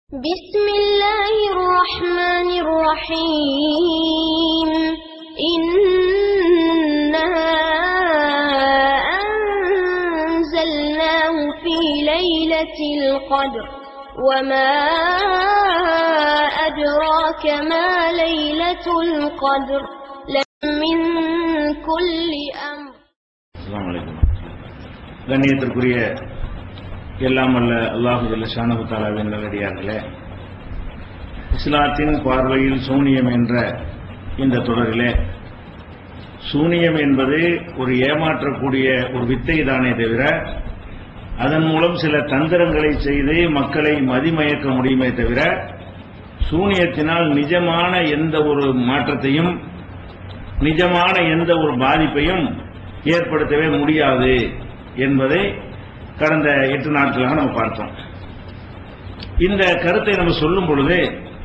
بسم الله الرحمن الرحيم إنا أنزلناه في ليلة القدر وما أدراك ما ليلة القدر من كل أمر. السلام عليكم. கண்ணியத்திற்குரிய எல்லாம் அல்ல அல்லாஹு ஜல்ல ஷானஹு தஆலாவின் நல்லடியார்களே, இஸ்லாத்தின் பார்வையில் சூனியம் என்ற இந்த தொடரிலே சூனியம் என்பது ஒரு ஏமாற்றக்கூடிய ஒரு வித்தை தானே தவிர அதன் மூலம் சில தந்திரங்களை செய்து மக்களை மதிமயக்க முடியுமே தவிர சூனியத்தினால் நிஜமான எந்த ஒரு மாற்றத்தையும் நிஜமான எந்த ஒரு பாதிப்பையும் ஏற்படுத்தவே முடியாது என்பதை கடந்த 8 நாட்களாக நம்ம பார்த்தோம். இந்த கருத்தை நம்ம சொல்லும் பொழுது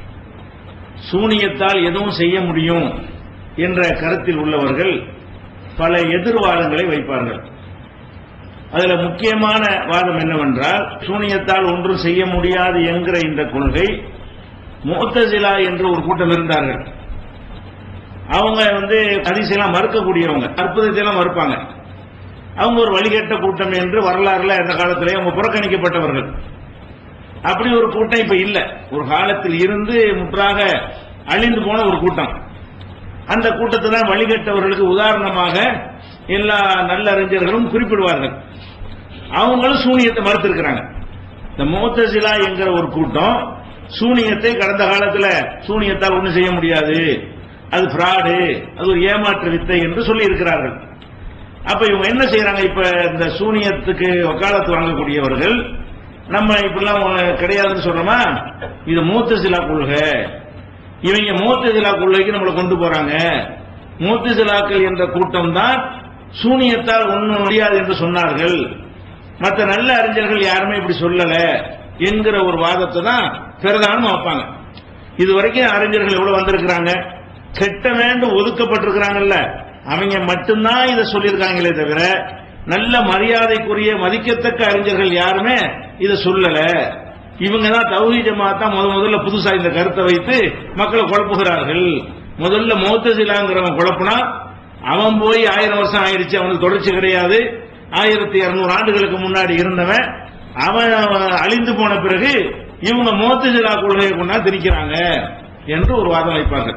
சூனியத்தால் எதுவும் செய்ய முடியும் என்ற கருத்தில் உள்ளவர்கள் பல எதிர்வாதங்களை வைப்பார்கள். அதுல முக்கியமான வாதம் என்னவென்றால், சூனியத்தால் ஒன்றும் செய்ய முடியாது என்கிற இந்த கொள்கை முஅ்தஸிலா என்று ஒரு கூட்டம் இருந்தார்கள். அவங்க ஹதீஸெல்லாம் மறுக்கக்கூடியவங்க, அற்புதத்தையெல்லாம் மறுப்பாங்க. அவங்க ஒரு வழிகட்ட கூட்டம் என்று வரலாறுல அந்த காலத்திலே அவங்க புறக்கணிக்கப்பட்டவர்கள். அப்படி ஒரு கூட்டம் இப்ப இல்ல, ஒரு காலத்தில் இருந்து முற்றாக அழிந்து போன ஒரு கூட்டம். அந்த கூட்டத்தை தான் வழிகட்டவர்களுக்கு உதாரணமாக எல்லா நல்ல அறிஞர்களும் குறிப்பிடுவார்கள். அவங்களும் சூனியத்தை மறுத்திருக்கிறாங்க. இந்த முஅ்தஸிலா என்கிற ஒரு கூட்டம் சூனியத்தை கடந்த காலத்துல சூனியத்தால் ஒன்றும் செய்ய முடியாது, அது ஃப்ராடு, அது ஒரு ஏமாற்று வித்தை என்று சொல்லி இருக்கிறார்கள். அப்ப இவங்க என்ன செய்யறாங்க, இப்ப இந்த சூனியத்துக்கு வக்காலத்து வாங்கக்கூடியவர்கள் நம்ம இப்பெல்லாம் கிடையாதுன்னு சொல்றோமா, இது முஅ்தஸிலா கொள்கை, இவங்க முஅ்தஸிலா கொள்கைக்கு நம்மளை கொண்டு போறாங்க. முஅ்தஸிலாக்கள் என்ற கூட்டம் தான் சூனியத்தால் ஒன்றும் முடியாது என்று சொன்னார்கள், மற்ற நல்ல அறிஞர்கள் யாருமே இப்படி சொல்லல என்கிற ஒரு வாதத்தை தான் பிரதானம் வைப்பாங்க. இதுவரைக்கும் அறிஞர்கள் எவ்வளவு வந்திருக்கிறாங்க, கெட்ட வேண்டும் ஒதுக்கப்பட்டிருக்கிறாங்கல்ல, அவங்க மட்டும்தான் இதை சொல்லியிருக்காங்களே தவிர நல்ல மரியாதைக்குரிய மதிக்கத்தக்க அறிஞர்கள் யாருமே இதை சொல்லல. இவங்க தான் தௌஹீத் ஜமாஅத் தான் முதல்ல புதுசா இந்த கருத்தை வைத்து மக்களை குழப்புகிறார்கள். முதல்ல முஅ்தஸிலாங்கிறவன் குழப்புனா அவன் போய் 1000 வருஷம் ஆயிடுச்சு, அவனுக்கு தொடர்ச்சி கிடையாது. 1200 ஆண்டுகளுக்கு முன்னாடி இருந்தவன் அவன் அழிந்து போன பிறகு இவங்க முஅ்தஸிலா கொள்கையை கொண்டா திணிக்கிறாங்க என்று ஒரு வாதம் வைப்பார்கள்.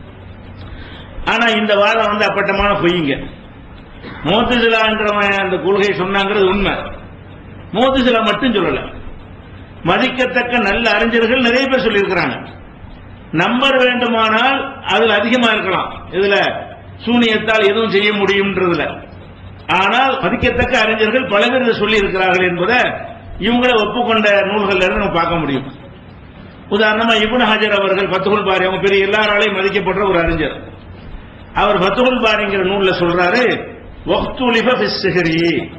ஆனா இந்த வாதம் அப்பட்டமான பொய்யுங்க. முஅ்தஸிலாங்கிறவன் அந்த கொள்கையை சொன்னாங்கிறது உண்மை. முஅ்தஸிலா மட்டும் சொல்லல, மதிக்கத்தக்க நல்ல அறிஞர்கள் நிறைய பேர் சொல்லியிருக்கிறாங்க. நம்பர் வேண்டுமானால் அதுல அதிகமா இருக்கலாம், இதுல சூனியத்தால் எதுவும் செய்ய முடியும்ன்றதுல. ஆனால் மதிக்கத்தக்க அறிஞர்கள் பல பேர் சொல்லி இருக்கிறார்கள் என்பதை இவங்களை ஒப்புக்கொண்ட நூல்கள் நம்ம பார்க்க முடியும். உதாரணமா இப்னு ஹஜர் அவர்கள் ஃபத்ஹுல் பாரி, அவங்க பெரிய எல்லாராலையும் மதிக்கப்படுற ஒரு அறிஞர். அவர் ஃபத்ஹுல் பாரிங்கிற நூல்ல சொல்றாரு, வக்துலிஃப ஃபிஸ் சிஹ்ரி,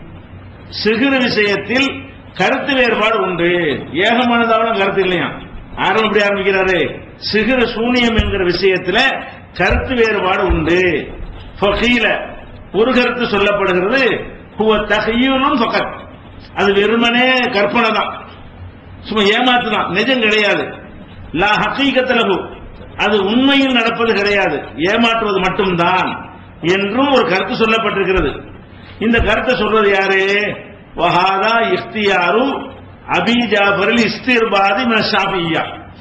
சிஹ்ர் விஷயத்தில் கருத்து வேறுபாடு உண்டு. ஏகமானதான கருத்து இல்லையா. ஆரம்பம் எப்படி ஆரம்பிக்கிறாரு, சிஹ்ர் சூனியம் என்கிற விஷயத்துல கருத்து வேறுபாடு உண்டு. ஃபகீல, ஒரு கருத்து சொல்லப்படுகிறது, ஹுவ தஹய்யுலுன் ஃபகத், அது வெறுமனே கற்பனை தான், சும்மா ஏமாத்து தான், நிஜம் கிடையாது. லா ஹகீகத் லஹு, அது உண்மையில் நடப்பது கிடையாது, ஏமாற்றுவது மட்டும்தான் என்றும் ஒரு கருத்து சொல்லப்பட்டிருக்கிறது. இந்த கருத்தை சொல்றது யாரு, வஹாதா இஃப்தியாரு அபி ஜாஃபர் இஸ்திர்பாதி மின ஷாஃபிய்யா,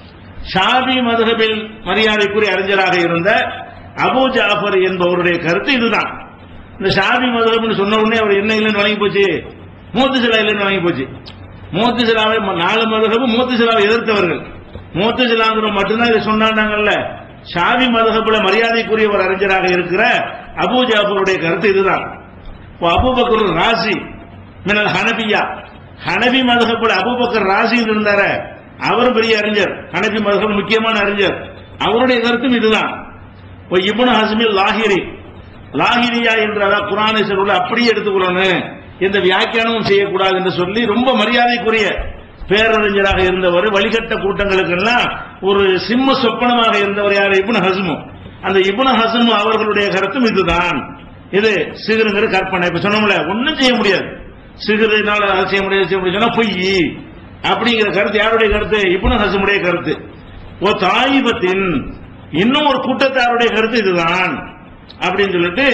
ஷாஃபி மதுஹபில் மரியாதைக்குரிய அறிஞராக இருந்த அபூ ஜாஃபர் என்பவருடைய கருத்து இதுதான். இந்த ஷாஃபி மதுஹப்னு சொன்ன உடனே அவர் என்ன இல்லைன்னு வழங்கி போச்சு, முஅ்தஸிலா இல்லைன்னு வழங்கி போச்சு. முஅ்தஸிலாவை 4 மதுஹபும் முஅ்தஸிலாவை எதிர்த்தவர்கள். முஅ்தஸிலாங்கிற மட்டும்தான் இதை சொன்னாங்கல்ல. ஷாஃபி மதுஹப்ல மரியாதைக்குரிய ஒரு அறிஞராக இருக்கிற அபூ ஜாஃபருடைய கருத்து இதுதான். அபூபக்கர் ராசி மினல் ஹனபியா, ஹனபி மதுஹப்ல அபூபக்கர் ராசி இருந்தார, அவரும் பெரிய அறிஞர், ஹனபி மதுஹப் முக்கியமான அறிஞர், அவருடைய கருத்தும் இதுதான். இப்னு ஹஸ்மில் லாஹிரி, லாஹிரியா என்ற குர்ஆனை சொல்ல அப்படியே எடுத்துக்கொள்ளணும், எந்த வியாக்கியானமும் செய்யக்கூடாது என்று சொல்லி ரொம்ப மரியாதைக்குரிய பேரறிஞராக இருந்தவர். வழிகட்ட கூட்டங்களுக்கெல்லாம் ஒரு சிம்ம சொப்பனமாக இருந்தவர் யார், இப்னு ஹஸ்ம். அந்த இப்னு ஹஸ்ம் அவர்களுடைய கருத்தும் இதுதான். இது சிஹ்ருங்கிற கற்பனை. இப்ப சொன்னோம்ல, ஒன்னும் செய்ய முடியாது, சிஹ்ரினால செய்ய முடியாது சொன்னா பொய், அப்படிங்கிற கருத்து யாருடைய கருத்து? இப்னு ஹஸமுடைய கருத்து. ஓ தாயிபத்தின் இன்னும் ஒரு கூட்டத்தாருடைய கருத்து இதுதான் அப்படின்னு சொல்லிட்டு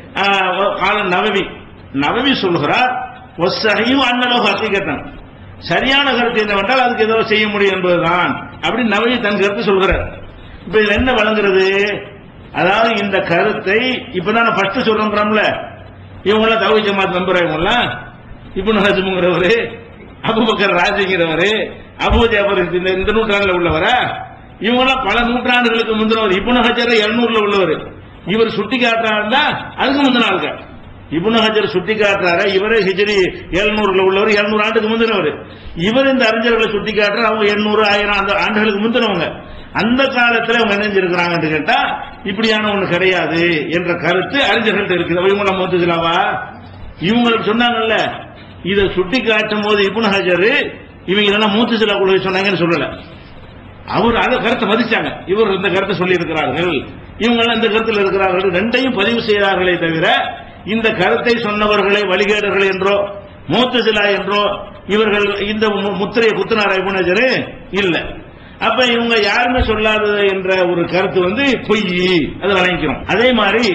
நவவி சொல்கிறார். சரியான கருத்து என்னவென்றால் அதுக்கு ஏதோ செய்ய முடியும் என்பதுதான் அப்படின்னு நவவி தன் கருத்து சொல்கிறார். இப்ப இதுல என்ன வழங்குறது? அதாவது இந்த கருத்தை இப்பதான் ஃபர்ஸ்ட் சொல்றோம்ல, இவங்கெல்லாம் தௌஹீத் ஜமாத் நம்புறவங்கலாம் இப்னு ஹஸம்ங்கிறவரு, அபூபக்கர் ராஜிங்கிறவரு, அபூ ஜாஃபர் இந்த நூற்றாண்டுல உள்ளவரா? இவங்கெல்லாம் பல நூற்றாண்டுகளுக்கு முந்தினவர். இப்னு ஹஜர் 700ல உள்ளவர். இவர் சுட்டி காட்டுறாருன்னா அதுக்கு முந்தின ஆளுங்க. இப்னு ஹஜர் சுட்டி காட்டுறாரு, இவரே ஹிஜ்ரி 700ல உள்ளவர், 700 ஆண்டுக்கு முந்தினவர். இவர் இந்த அறிஞர்களை சுட்டி காட்டுற அவங்க 800 1000 அந்த ஆண்டுகளுக்கு முந்தினவங்க. அந்த காலத்தில் அவங்க நினைஞ்சிருக்கிறாங்கன்னு கேட்டா இப்படியான ஒண்ணு கிடையாது என்ற கருத்து அறிஞர்கள்ட்ட இருக்குது. இவங்க முத்தசிலாவா? இவங்களுக்கு சொன்னாங்கல்ல, இதை சுட்டி காட்டும் போது இப்னு ஹஜர் இவங்க எல்லாம் முத்தசிலா கொள்கை சொன்னாங்கன்னு சொல்லல. அவர் அந்த கருத்தை மதிச்சாங்க. இவர் இந்த கருத்தை சொல்லி இருக்கிறார்கள், இவங்க எல்லாம் இந்த கருத்தில் இருக்கிறார்கள், ரெண்டையும் பதிவு செய்கிறார்களே தவிர இந்த கருத்தை சொன்னவர்களை வழிகேடர்கள் என்றோ முத்தசிலா என்றோ இவர்கள் இந்த முத்திரையை குத்துனாரா இப்னு ஹஜர்? இல்ல. அப்ப இவங்க யாருமே சொல்லாதது என்ற ஒரு கருத்து பொய், அதை வழங்கிக்கிறோம். அதே மாதிரி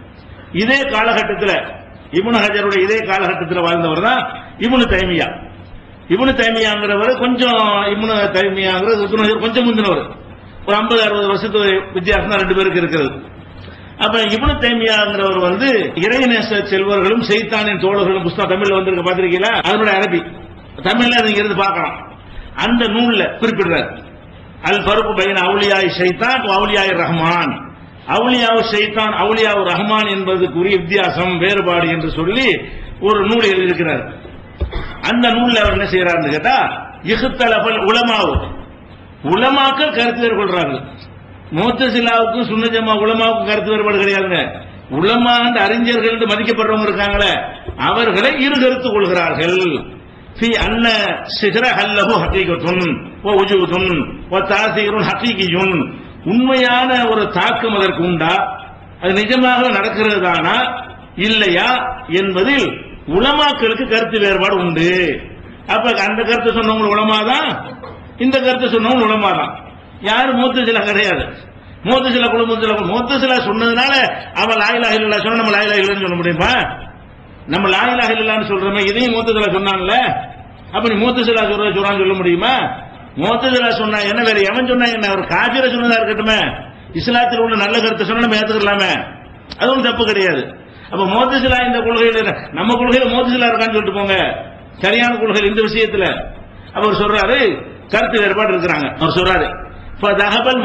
இதே காலகட்டத்தில் இப்னு ஹஜருடைய இதே காலகட்டத்தில் வாழ்ந்தவர் தான் இப்னு தைமியா. இப்னு தைமியாங்கிறவர் கொஞ்சம் இப்னு தைமியாங்கிறது இப்னு ஹஜர் கொஞ்சம் முந்தினவர். ஒரு 50-60 வருஷத்து வித்தியாசம் தான் ரெண்டு பேருக்கு இருக்கிறது. அப்ப இப்னு தைமியாங்கிறவர் இறைநேச செல்வர்களும் செய்தானின் தோழர்களும் புஸ்தகம் தமிழ்ல வந்திருக்க பாத்திருக்கீங்களா? அதனுடைய அரபி தமிழ்ல நீங்க இருந்து பார்க்கலாம். அந்த நூல்ல குறிப்பிடுறார், அல் ஃபர்கு பைன அவுலியாய் ஷைத்தான் அவுலியாய் ரஹ்மான். அவுலியாவு ஷைத்தான் அவுலியாவு ரஹ்மான் என்பதுக்குரிய வித்தியாசம் வேறுபாடு என்று சொல்லி ஒரு நூல் எழுதியிருக்கிறார். அந்த நூல்ல அவர் என்ன செய்யறாருன்னு கேட்டா, இஹ்தலஃபல் உலமாவு, உலமாக்கள் கருத்து வேறுபடுறாங்க. முத்தசிலாவுக்கும் சுன்னத் ஜமாத் உலமாவுக்கும் கருத்து வேறுபாடு கிடையாதுங்க. உலமா அறிஞர்கள் மதிக்கப்படுறவங்க இருக்காங்களே, அவர்களை இரு கருத்து கொள்கிறார்கள். في أن السحر هل له حقيقة ووجود وتأثير حقيقي, உண்மையான ஒரு தாக்கம் அதற்கு உண்டா, அது நிஜமாக நடக்கிறது தானா இல்லையா என்பதில் உலமாக்களுக்கு கருத்து வேறுபாடு உண்டு. அப்ப அந்த கருத்து சொன்னவங்க உலமா தான், இந்த கருத்து சொன்னவங்க உலமா தான். யாரும் முத்தசிலா கிடையாது. முத்தசிலா முத்தசிலா சொன்னதுனால அவன் லா இலாஹ இல்லல்லாஹ் சொன்னா நம்ம லா இலாஹ இல்லன்னு சொல்ல முடியுமா? நம்ம லா இலாஹ இல்லல்லாஹ்னு சொல்றோமே, இதையும் முத்தசிலா சொன்னான்ல, அப்ப நீ முத்தசிலா சொல்றான்னு சொல்ல முடியுமா? முத்தசிலா சொன்னா என்ன, வேற எவன் சொன்னா என்ன, ஒரு காபிர சொன்னதா இருக்கட்டுமே, இஸ்லாத்தில் உள்ள நல்ல கருத்தை சொன்னா நம்ம ஏத்துக்கலாமே, அது ஒன்றும் தப்பு கிடையாது. அப்ப முத்தசிலா இந்த கொள்கையில நம்ம கொள்கையில முத்தசிலா இருக்கான்னு சொல்லிட்டு போங்க, சரியான கொள்கை இந்த விஷயத்துல. அவர் சொல்றாரு கருத்து வேறுபாடு இருக்கிறாங்க. அவர் சொல்றாரு தகவல்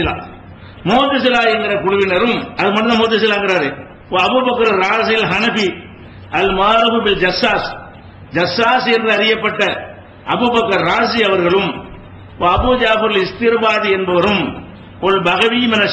முத்தசிலா என்கிற குழுவினரும் அது மட்டும் முத்தசிலாங்கிறாரு. அபூபக்கர் ராசில் Hanafi al Maruf bil Jassas என்று அறியப்பட்ட அபூபக்கர் ராசி அவர்களும் அபூ ஜாஃபர் இஸ்திர்பாதி என்பவரும் ஒரு பகவி என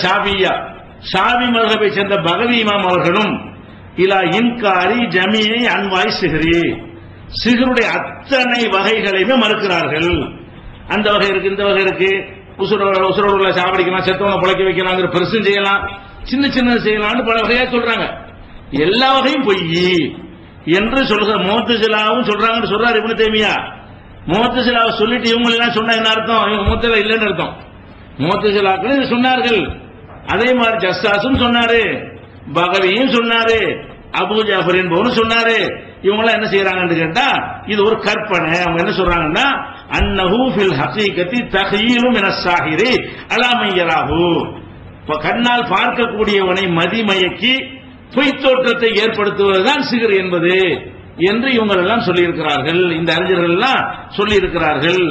ஷாபி மذهபை சேர்ந்த பகவி இமாம் அவர்களும் இலா இன்காரி ஜமீஇ அன்வாய் சிஹ்ருடைய அத்தனை வகைகளையுமே மறுக்கிறார்கள். அந்த வகை இருக்கு, இந்த வகை இருக்கு, உசுரோட சாவடிக்கலாம், செத்தவனை புழைக்க வைக்கலாங்கிற பெருசும் செய்யலாம், சின்ன சின்ன செய்யலாம்னு பல வகையா சொல்றாங்க. எல்லா வகையும் பொய் என்று சொல்ற முத்தசிலாவும் சொல்றாங்கன்னு சொல்றாரு இப்னு தைமியா. முத்தசிலாவை சொல்லிட்டு இவங்க எல்லாம் சொன்னா என்ன அர்த்தம்? இவங்க முத்தசிலா இல்லைன்னு அர்த்தம். முத்தசிலாக்கள் சொன்னார்கள். அதே மாதிரி ஜஸ்ஸாஸும் சொன்னாரு, பகவியும் சொன்னாரு, அபூ ஜாஃபர் என்பவரும் சொன்னாரு. இவங்க எல்லாம் என்ன செய்யறாங்கன்னு கேட்டா, இது ஒரு கற்பனை. அவங்க என்ன சொல்றாங்கன்னா, அன்னஹு ஃபில் ஹகீகத்தி தஹீரும் மின ஸாஹிரி அலா மன் யராஹு, கண்ணால் பார்க்கக்கூடியவனை மதிமயக்கி பொய் தோற்றத்தை ஏற்படுத்துவதுதான் சிகர் என்பது என்று இவங்க எல்லாம் சொல்லி இருக்கிறார்கள். இந்த அறிஞர்கள் எல்லாம் சொல்லி இருக்கிறார்கள்.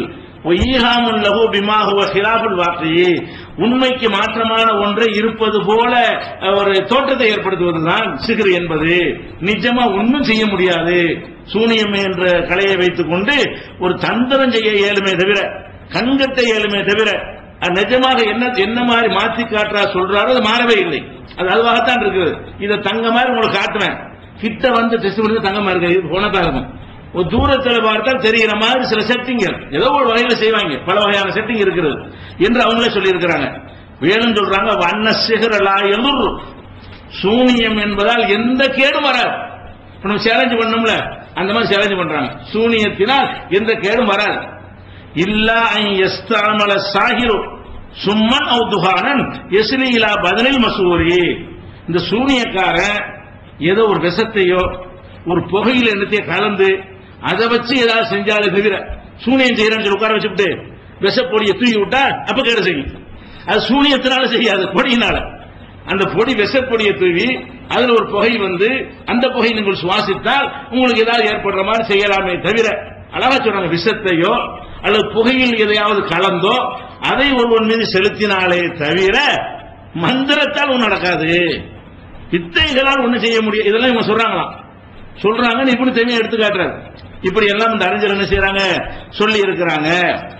உண்மைக்கு மாற்றமான ஒன்றை இருப்பது போல ஒரு தோற்றத்தை ஏற்படுத்துவதுதான் சிகர் என்பது. நிஜமா ஒன்றும் செய்ய முடியாது. சூனியம் என்ற கலையை வைத்துக் கொண்டு ஒரு தந்திரம் செய்ய இயலுமே தவிர, கண்கட்ட இயலுமே தவிர, நிஜமாக என்ன மாதிரி மாற்றி காட்டுறா சொல்றாரோ அது மாறவே இல்லை. அது அதுவாகத்தான் இருக்குது. இதை தங்க மாதிரி உங்களுக்கு காட்டுவேன், கிட்ட வந்து டெஸ்ட் பண்ணி தங்கமா இருக்கு, போனதா இருக்கும். ஒரு தூரத்தில் பார்த்தால் தெரிகிற மாதிரி சில செட்டிங்கள் ஏதோ ஒரு வகையில செய்வாங்க. பல வகையான செட்டிங் இருக்கிறது என்று அவங்களே சொல்லி இருக்கிறாங்க. வேணும் சொல்றாங்க, வண்ண சிகரலா எதிர், சூனியம் என்பதால் எந்த கேடும் வராது. நம்ம சேலஞ்ச் பண்ணோம்ல, அந்த மாதிரி சேலஞ்ச் பண்றாங்க. சூனியத்தினால் எந்த கேடும் வராது. இல்லா அன் யஸ்தஅமல சாஹிரு சும்மன் அவ் துஹானன் யஸ்லி இலா பதனில் மசூரி. இந்த சூனியக்காரன் ஏதோ ஒரு விஷத்தையோ ஒரு புகையில என்னத்தையோ கலந்து அதை வச்சு ஏதாவது செஞ்சாலே தவிர, சூனியம் செய்யறேன்னு சொல்லி உட்கார வச்சுட்டு விஷப்பொடியை தூக்கி விட்டா அப்ப கேடு செய்யும். அது சூனியத்தினால செய்யாது, பொடியினால. அந்த பொடி விஷப்பொடியை தூவி அதுல ஒரு புகை வந்து அந்த புகை நீங்கள் சுவாசித்தால் உங்களுக்கு ஏதாவது ஏற்படுற மாதிரி செய்யலாமே தவிர, அழகா சொல்றாங்க, விஷத்தையோ அல்லது புகையில் எதையாவது கலந்தோ அதை ஒருவன் மீது செலுத்தினாலே தவிர மந்திரத்தால் ஒன்றும் நடக்காது, வித்தைகளால் ஒன்றும் செய்ய முடியும். இதெல்லாம் இவங்க சொல்றாங்க இப்படி தனியா எடுத்து காட்டுறாரு. இப்படி எல்லாம் இந்த அறிஞர் என்ன செய்யறாங்க சொல்லி இருக்கிறாங்க.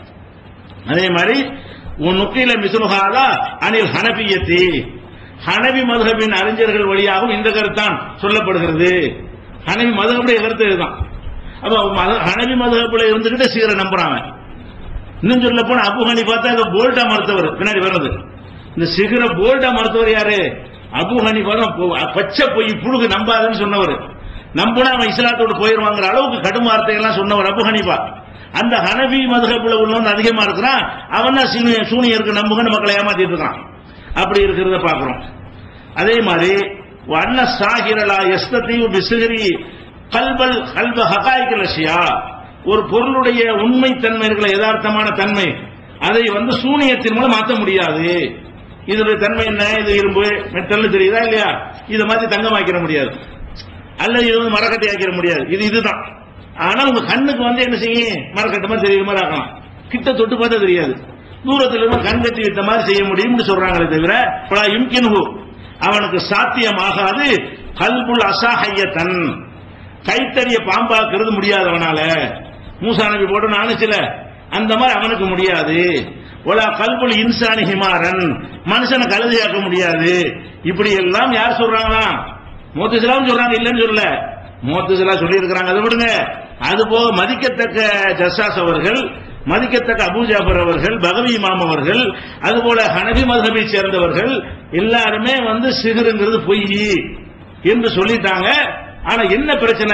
அதே மாதிரி நுக்கில மிசுலுஹாதா அனில் ஹனபியத்தி, ஹனபி மதுஹபின் அறிஞர்கள் வழியாகவும் இந்த கருத்தான் சொல்லப்படுகிறது. ஹனபி மதுஹபுடைய கருத்து இதுதான். அப்ப ஹனபி மதுஹபுல இருந்துகிட்டு சீரை நம்புறாங்க. இன்னும் சொல்ல போனா அபு ஹனீஃபா தான் போல்டா மறுத்தவர். பின்னாடி வர்றது இந்த சிகர போல்டா மறுத்தவர் யாரு? அபு ஹனீஃபா தான். பச்சை பொய் புழுகு நம்பாதன்னு சொன்னவர். நம்பினா அவன் இஸ்லாத்தோடு போயிருவாங்கிற அளவுக்கு கடும் வார்த்தைகள்லாம் சொன்னவர் அபு ஹனீஃபா. அந்த ஹனபி மதுஹபுல உள்ளவன் அதிகமா இருக்கிறான், அவன் தான் சூனியருக்கு நம்புகன்னு மக்களை ஏமாத்திட்டு இருக்கான். அப்படி இருக்கிறத பாக்குறோம். அதே மாதிரி அன்ன சாஹிரலா யஸ்ததியு பிஸ்ஹரி கல்பல் கல்ப ஹகாயிகல் அஷ்யா, ஒரு பொருளுடைய உண்மை தன்மை இருக்கிற யதார்த்தமான தன்மை அதை வந்து சூனியத்தின் மூலம் மாற்ற முடியாது. இதனுடைய தன்மை என்ன? இது இரும்பு மெட்டல் தெரியுதா இல்லையா? இதை மாதிரி தங்கமாக்கிற முடியாது, அல்லது இது வந்து மரக்கட்டை ஆக்கிட முடியாது. இதுதான். ஆனா உங்க கண்ணுக்கு வந்து என்ன செய்யும்? மரக்கட்டை மாதிரி தெரியுற மாதிரி ஆகலாம். கிட்ட தொட்டு பார்த்தா தெரியாது, தூரத்தில் இருந்து கண் கட்டி விட்ட மாதிரி செய்ய முடியும்னு சொல்றாங்களே தவிர யும்கின்ஹு, அவனுக்கு சாத்தியமாகாது. கல்புல் அசாஹையத்தன், கைத்தறிய பாம்பாக்குறது முடியாதவனால. மூசா நபி போட்டு நானுச்சுல அந்த மாதிரி அவனுக்கு முடியாது. ஒலா கல்புல் இன்சானி ஹிமாரன், மனுஷனை கழுதையாக்க முடியாது. இப்படி எல்லாம் யார் சொல்றாங்களா? முஅ்தஸிலாவும் சொல்றாங்க, இல்லைன்னு சொல்லல. முஅ்தஸிலா சொல்லி இருக்கிறாங்க, அதை விடுங்க. அதுபோக மதிக்கத்தக்க ஜஸ்ஸாஸ் அவர்கள், மதிக்கத்தக்க அபூ ஜாஃபர் அவர்கள், பகவி இமாம் அவர்கள், அதுபோல ஹனபி மதுஹபை சேர்ந்தவர்கள் எல்லாருமே வந்து சிகருங்கிறது பொய் என்று சொல்லிட்டாங்க. ஆனா என்ன பிரச்சனை?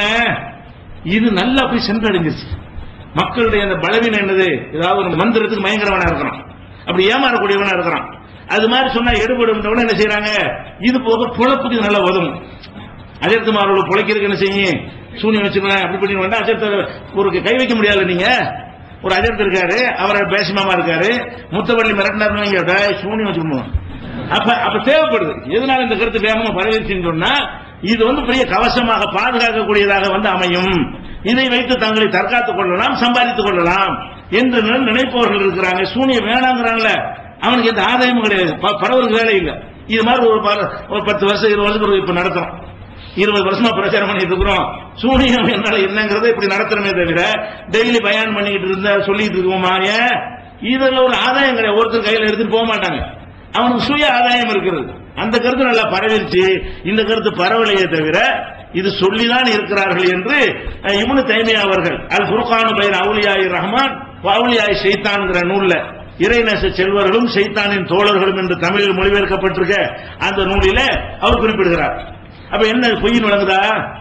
இது நல்லா போய் சென்றடைஞ்சிருச்சு. மக்களுடைய அந்த பலவீனம் என்னது? ஏதாவது ஒரு மந்திரத்துக்கு பயங்கரவனா இருக்கிறான், அப்படி ஏமாறக்கூடியவனா இருக்கிறான். அது மாதிரி சொன்னா எடுபடும். என்ன செய்யறாங்க? இது போக பொழப்புக்கு நல்லா உதவும். அஜர்த்துமாரோட பொழைக்கிறதுக்கு என்ன செய்யும்? சூனியம் வச்சுக்கலாம் அப்படி பண்ணி வேண்டாம். அஜர்த்த ஒரு கை வைக்க முடியாது. நீங்க ஒரு அஜர்த்து இருக்காரு, அவரை பேசிமாமா இருக்காரு, முத்தவள்ளி மிரட்டினாருன்னு சூனியம் வச்சுக்கணும். அப்ப தேவைப்படுது. எதனால இந்த கருத்து வேகமா பரவிச்சுன்னு சொன்னா, இது வந்து பெரிய கவசமாக பாதுகாக்கக்கூடியதாக வந்து அமையும். இதை வைத்து தங்களை தற்காத்துக் கொள்ளலாம், சம்பாதித்துக் கொள்ளலாம் என்று நினைப்பவர்கள் இருக்கிறாங்க. சூனியம் வேணாங்கிறாங்கள, அவனுக்கு எந்த ஆதாயமும் கிடையாது, பரவலுக்கு வேலை இல்லை. இது மாதிரி ஒரு 10 வருஷம் 20 வருஷத்துக்கு இப்ப நடத்துறோம், 20 வருஷமா பிரச்சாரம் பண்ணிட்டு இருக்கிறோம். சூனியம் என்னால என்னங்கிறத இப்படி நடத்துறமே தவிர டெய்லி பயான் பண்ணிட்டு இருந்தா சொல்லிட்டு இருக்கோமா? ஏன் இதுல ஒரு ஆதாயம் கிடையாது. ஒருத்தர் கையில எடுத்துட்டு போக மாட்டாங்க, அவனுக்கு சுய ஆதாயம் இருக்கிறது. அந்த கருத்து நல்லா பரவிருச்சு. இந்த கருத்து பரவலையே தவிர இது சொல்லிதான் இருக்கிறார்கள் என்று இப்னு தைமியா அவர்கள் அல் ஃபுர்கான் பைன அவுலியாய் ரஹ்மான் அவுலியாய் ஷைத்தான்ங்கிற நூல்ல இறைநேச செல்வர்களும் ஷைத்தானின் தோழர்களும் என்று தமிழில் மொழிபெயர்க்கப்பட்டிருக்க அந்த நூலில அவர் குறிப்பிடுகிறார். அப்ப என்ன பொய்யின் வழங்குதா?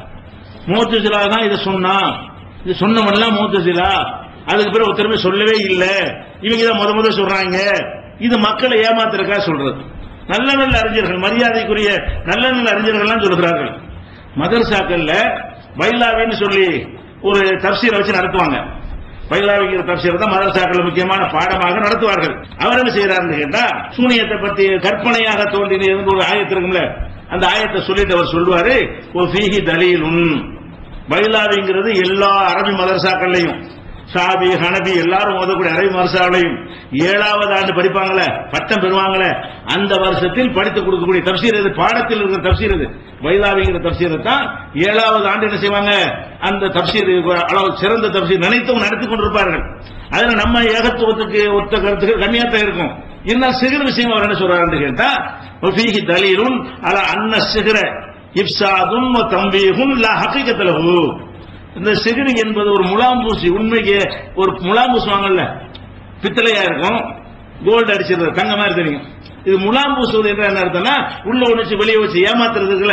முஅ்தஸிலா தான் இதை சொன்னா, இது சொன்னவன்லாம் முஅ்தஸிலா, அதுக்கு பிறகு ஒருத்தருமே சொல்லவே இல்லை, இவங்க தான் முத சொல்றாங்க. இது மக்களை ஏமாத்திருக்கா சொல்றது. நல்ல நல்ல அறிஞர்கள், மரியாதைக்குரிய நல்ல நல்ல அறிஞர்கள்லாம் சொல்லுகிறார்கள். மதரசாக்கள்ல பைலாவின்னு சொல்லி ஒரு தப்சீரை வச்சு நடத்துவாங்க. பைலாவிங்கிற தப்சீரை தான் மதரசாக்கள் முக்கியமான பாடமாக நடத்துவார்கள். அவர் என்ன செய்யறாருன்னு கேட்டா, சூனியத்தை பற்றி கற்பனையாக தோன்றின ஒரு ஆயத்து இருக்குல்ல, அந்த ஆயத்தை சொல்லிட்டு அவர் சொல்லுவாரு, ஓ ஃபீஹி தலீலுன். பைலாவிங்கிறது எல்லா அரபி மதரசாக்கள்லையும், ஷாபி ஹனபி எல்லாரும் ஓதக்கூடிய அரபி மதரசாவிலையும் 7வது ஆண்டு படிப்பாங்களே, பட்டம் பெறுவாங்களே, அந்த வருஷத்தில் படித்து கொடுக்கக்கூடிய தப்சீர் இது, பாடத்தில் இருக்கிற தப்சீர் இது. பைலாவிங்கிற தப்சீரை தான் 7வது ஆண்டு என்ன செய்வாங்க, அந்த தப்சீர் அளவு சிறந்த தப்சீர் நினைத்தவங்க நடத்தி கொண்டிருப்பார்கள். அதுல நம்ம ஏகத்துவத்துக்கு ஒத்த கருத்துக்கு கம்மியாத்தான் இருக்கும். இருந்தால் சிகர விஷயம் அவர் என்ன சொல்றாரு கேட்டா, ஃபீஹி தலீலுன் அலா அன்ன சிகர இப்சாதுன் வ தம்பீஹுன் லா ஹகீகத லஹு. இந்த சிகிரி என்பது ஒரு முலாம்பூசி. உண்மைக்கு ஒரு முலாம்பூசுவாங்கல்ல, பித்தளையா இருக்கும், கோல்டு அடிச்சிருது, தங்க மாதிரி தெரியும். இது முலாம்பூசுவது என்ன அர்த்தம்னா, உள்ள ஒண்ணு வெளியே வச்சு ஏமாத்துறதுக்குல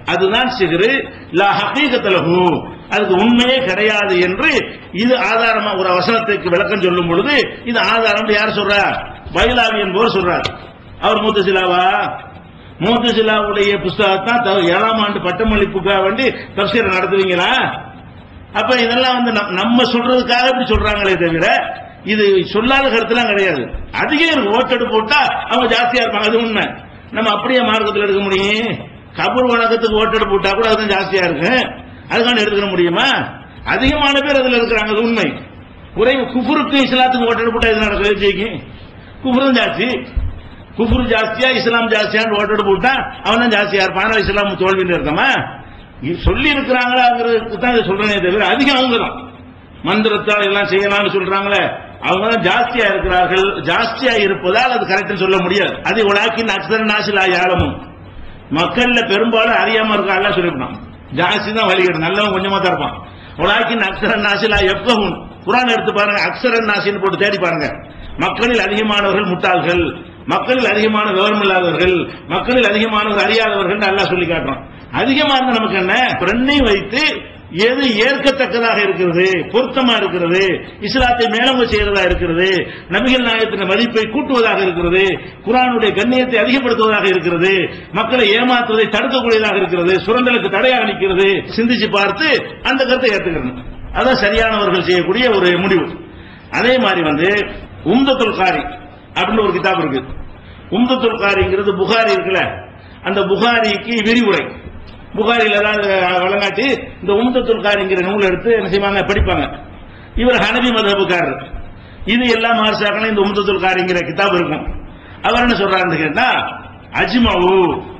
அதுதான் சிஹ்ரு. லா ஹகீகத லஹு, அதுக்கு உண்மையே கிடையாது என்று இது ஆதாரமா ஒரு வசனத்துக்கு விளக்கம் சொல்லும் பொழுது இது ஆதாரம் யார் சொல்றார்? பைலாவி என்பவர் சொல்றார். அவர் முத்தசிலாவா? முத்தசிலாவுடைய புஸ்தகத்தான் 7ஆம் ஆண்டு பட்டமளிப்புக்காக வேண்டி தஃசீர் நடத்துவீங்களா? அப்ப இதெல்லாம் வந்து நம்ம சொல்றதுக்காக இப்படி சொல்றாங்களே தவிர இது சொல்லாத கருத்துலாம் கிடையாது. அதிகம் ஓட்டெடுப்பு போட்டா அவங்க ஜாஸ்தியா இருப்பாங்க, அது உண்மை. நம்ம அப்படியே மார்க்கத்தில் எடுக்க முடியும்? கபூர் வணக்கத்துக்கு ஓட்டெடுப்பு போட்டா கூட அதுதான் ஜாஸ்தியா இருக்கு, அதுக்கான எடுத்துக்க முடியுமா? அதிகமான பேர் அதுல இருக்கிறாங்க, அது உண்மை. குறைவு குஃபுருக்கு இஸ்லாத்துக்கு ஓட்டெடுப்பு போட்டா இது நடக்குது ஜெயிக்கும். குஃபுரும் ஜாஸ்தி, குஃபுரு ஜாஸ்தியா இஸ்லாம் ஜாஸ்தியான்னு ஓட்டெடுப்பு போட்டா அவன் தான் ஜாஸ்தியா இருப்பான். இஸ்லாம் தோல்வின்னு இருக்கமா சொல்லி இருக்கிறாங்களாங்கிறதுக்கு தான் சொல்றேனே தவிர அதிகம் அவங்க தான் மந்திரத்தால் எல்லாம் செய்யலாம்னு சொல்றாங்களே, அவங்க தான் ஜாஸ்தியா இருக்கிறார்கள். ஜாஸ்தியா இருப்பதால் அது கரெக்ட் சொல்ல முடியாது. அது உலாக்கின் அக்ஸர நாசிலா யாழமும், மக்கள்ல பெரும்பாலும் அறியாம இருக்காங்க சொல்லிவிட்டான். ஜாஸ்தி தான் வழிகிறது, நல்லவன் கொஞ்சமா தான் இருப்பான். உலாக்கின் அக்ஸர நாசிலா எப்பவும் குர்ஆன் எடுத்து பாருங்க, அக்ஸர நாசின்னு போட்டு தேடி பாருங்க. மக்களில் அதிகமானவர்கள் முட்டாள்கள், மக்களில் அதிகமான விவரம் இல்லாதவர்கள், மக்களில் அதிகமானவர்கள் அறியாதவர்கள் அல்லாஹ் சொல்லி காட்டுறான். அதிகமா இருந்தா நமக்கு என்ன? ரெண்டையும் வைத்து எது ஏற்கத்தக்கதாக இருக்கிறது, பொருத்தமா இருக்கிறது, இஸ்லாத்தை மேலோங்க செய்யறதா இருக்கிறது, நபிகள் நாயகத்தின் மதிப்பை கூட்டுவதாக இருக்கிறது, குர்ஆனுடைய கண்ணியத்தை அதிகப்படுத்துவதாக இருக்கிறது, மக்களை ஏமாற்றுவதை தடுக்கக்கூடியதாக இருக்கிறது, சுரண்டலுக்கு தடையாக நிற்கிறது, சிந்திச்சு பார்த்து அந்த கருத்தை ஏற்றுக்கணும். அதான் சரியானவர்கள் செய்யக்கூடிய ஒரு முடிவு. அதே மாதிரி வந்து உம்தத்துல் காரி அப்படின்னு ஒரு கிதாப் இருக்கு. உம்தத்துல் காரிங்கிறது புகாரி இருக்குல்ல, அந்த புகாரிக்கு விரிவுரை. புகாரில் ஏதாவது வழங்காட்டி இந்த உம்தத்துல் காரிங்கிற நூல் எடுத்து என்ன செய்வாங்க, படிப்பாங்க. இவர் ஹனபி மதஹபுக்காரர். இது எல்லா மார்சாக்களும் இந்த உம்தத்துல் காரிங்கிற கிதாப் இருக்கும். அவர் என்ன சொல்றாருன்னு கேட்டா, அஜ்மவு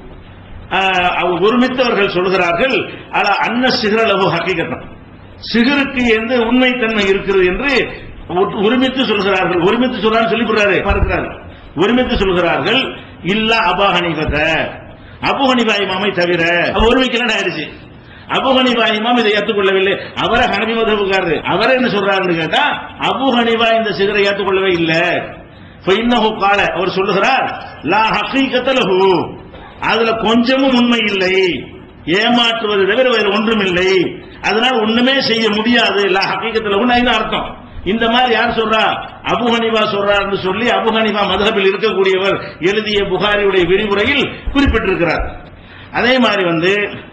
ஒருமித்தவர்கள் சொல்கிறார்கள், அலா அன்ன சிஹ்ர லஹு ஹகீகத்தன், சிஹ்ருக்கு எந்த உண்மைத்தன்மை இருக்கிறது என்று ஒருமித்து சொல்கிறார்கள். ஒருமித்து சொல்றான்னு சொல்லி பார்க்கிறார்கள். ஒருமித்து சொல்கிறார்கள். இல்ல அபூ ஹனீஃபத, அபூ ஹனீஃபா இமாமை தவிர. ஒருமிக்கலாம் ஆயிடுச்சு. அபூ ஹனீஃபா இமாம் இதை ஏற்றுக்கொள்ளவில்லை. அவரை ஹனபி மதஹபுக்காரர். அவரை என்ன சொல்றாருன்னு கேட்டா, அபூ ஹனீஃபா இந்த சிகரை ஏற்றுக்கொள்ளவே இல்லை. ஃபஇன்னஹு கால, அவர் சொல்லுகிறார், லா ஹகீகத லஹு, அதுல கொஞ்சமும் உண்மை இல்லை, ஏமாற்றுவது தவிர வேறு ஒன்றும் இல்லை, அதனால் ஒண்ணுமே செய்ய முடியாது. லா ஹகீகத லஹுன்னு அர்த்தம். இந்த மாதிரி யார் சொல்றா? அபூ ஹனீஃபா சொல்றாருன்னு சொல்லி அபூ ஹனீஃபா மதஹபில் இருக்கக்கூடியவர் எழுதிய புகாரியுடைய விரிவுரையில் குறிப்பிட்டிருக்கிறார். அதே மாதிரி வந்து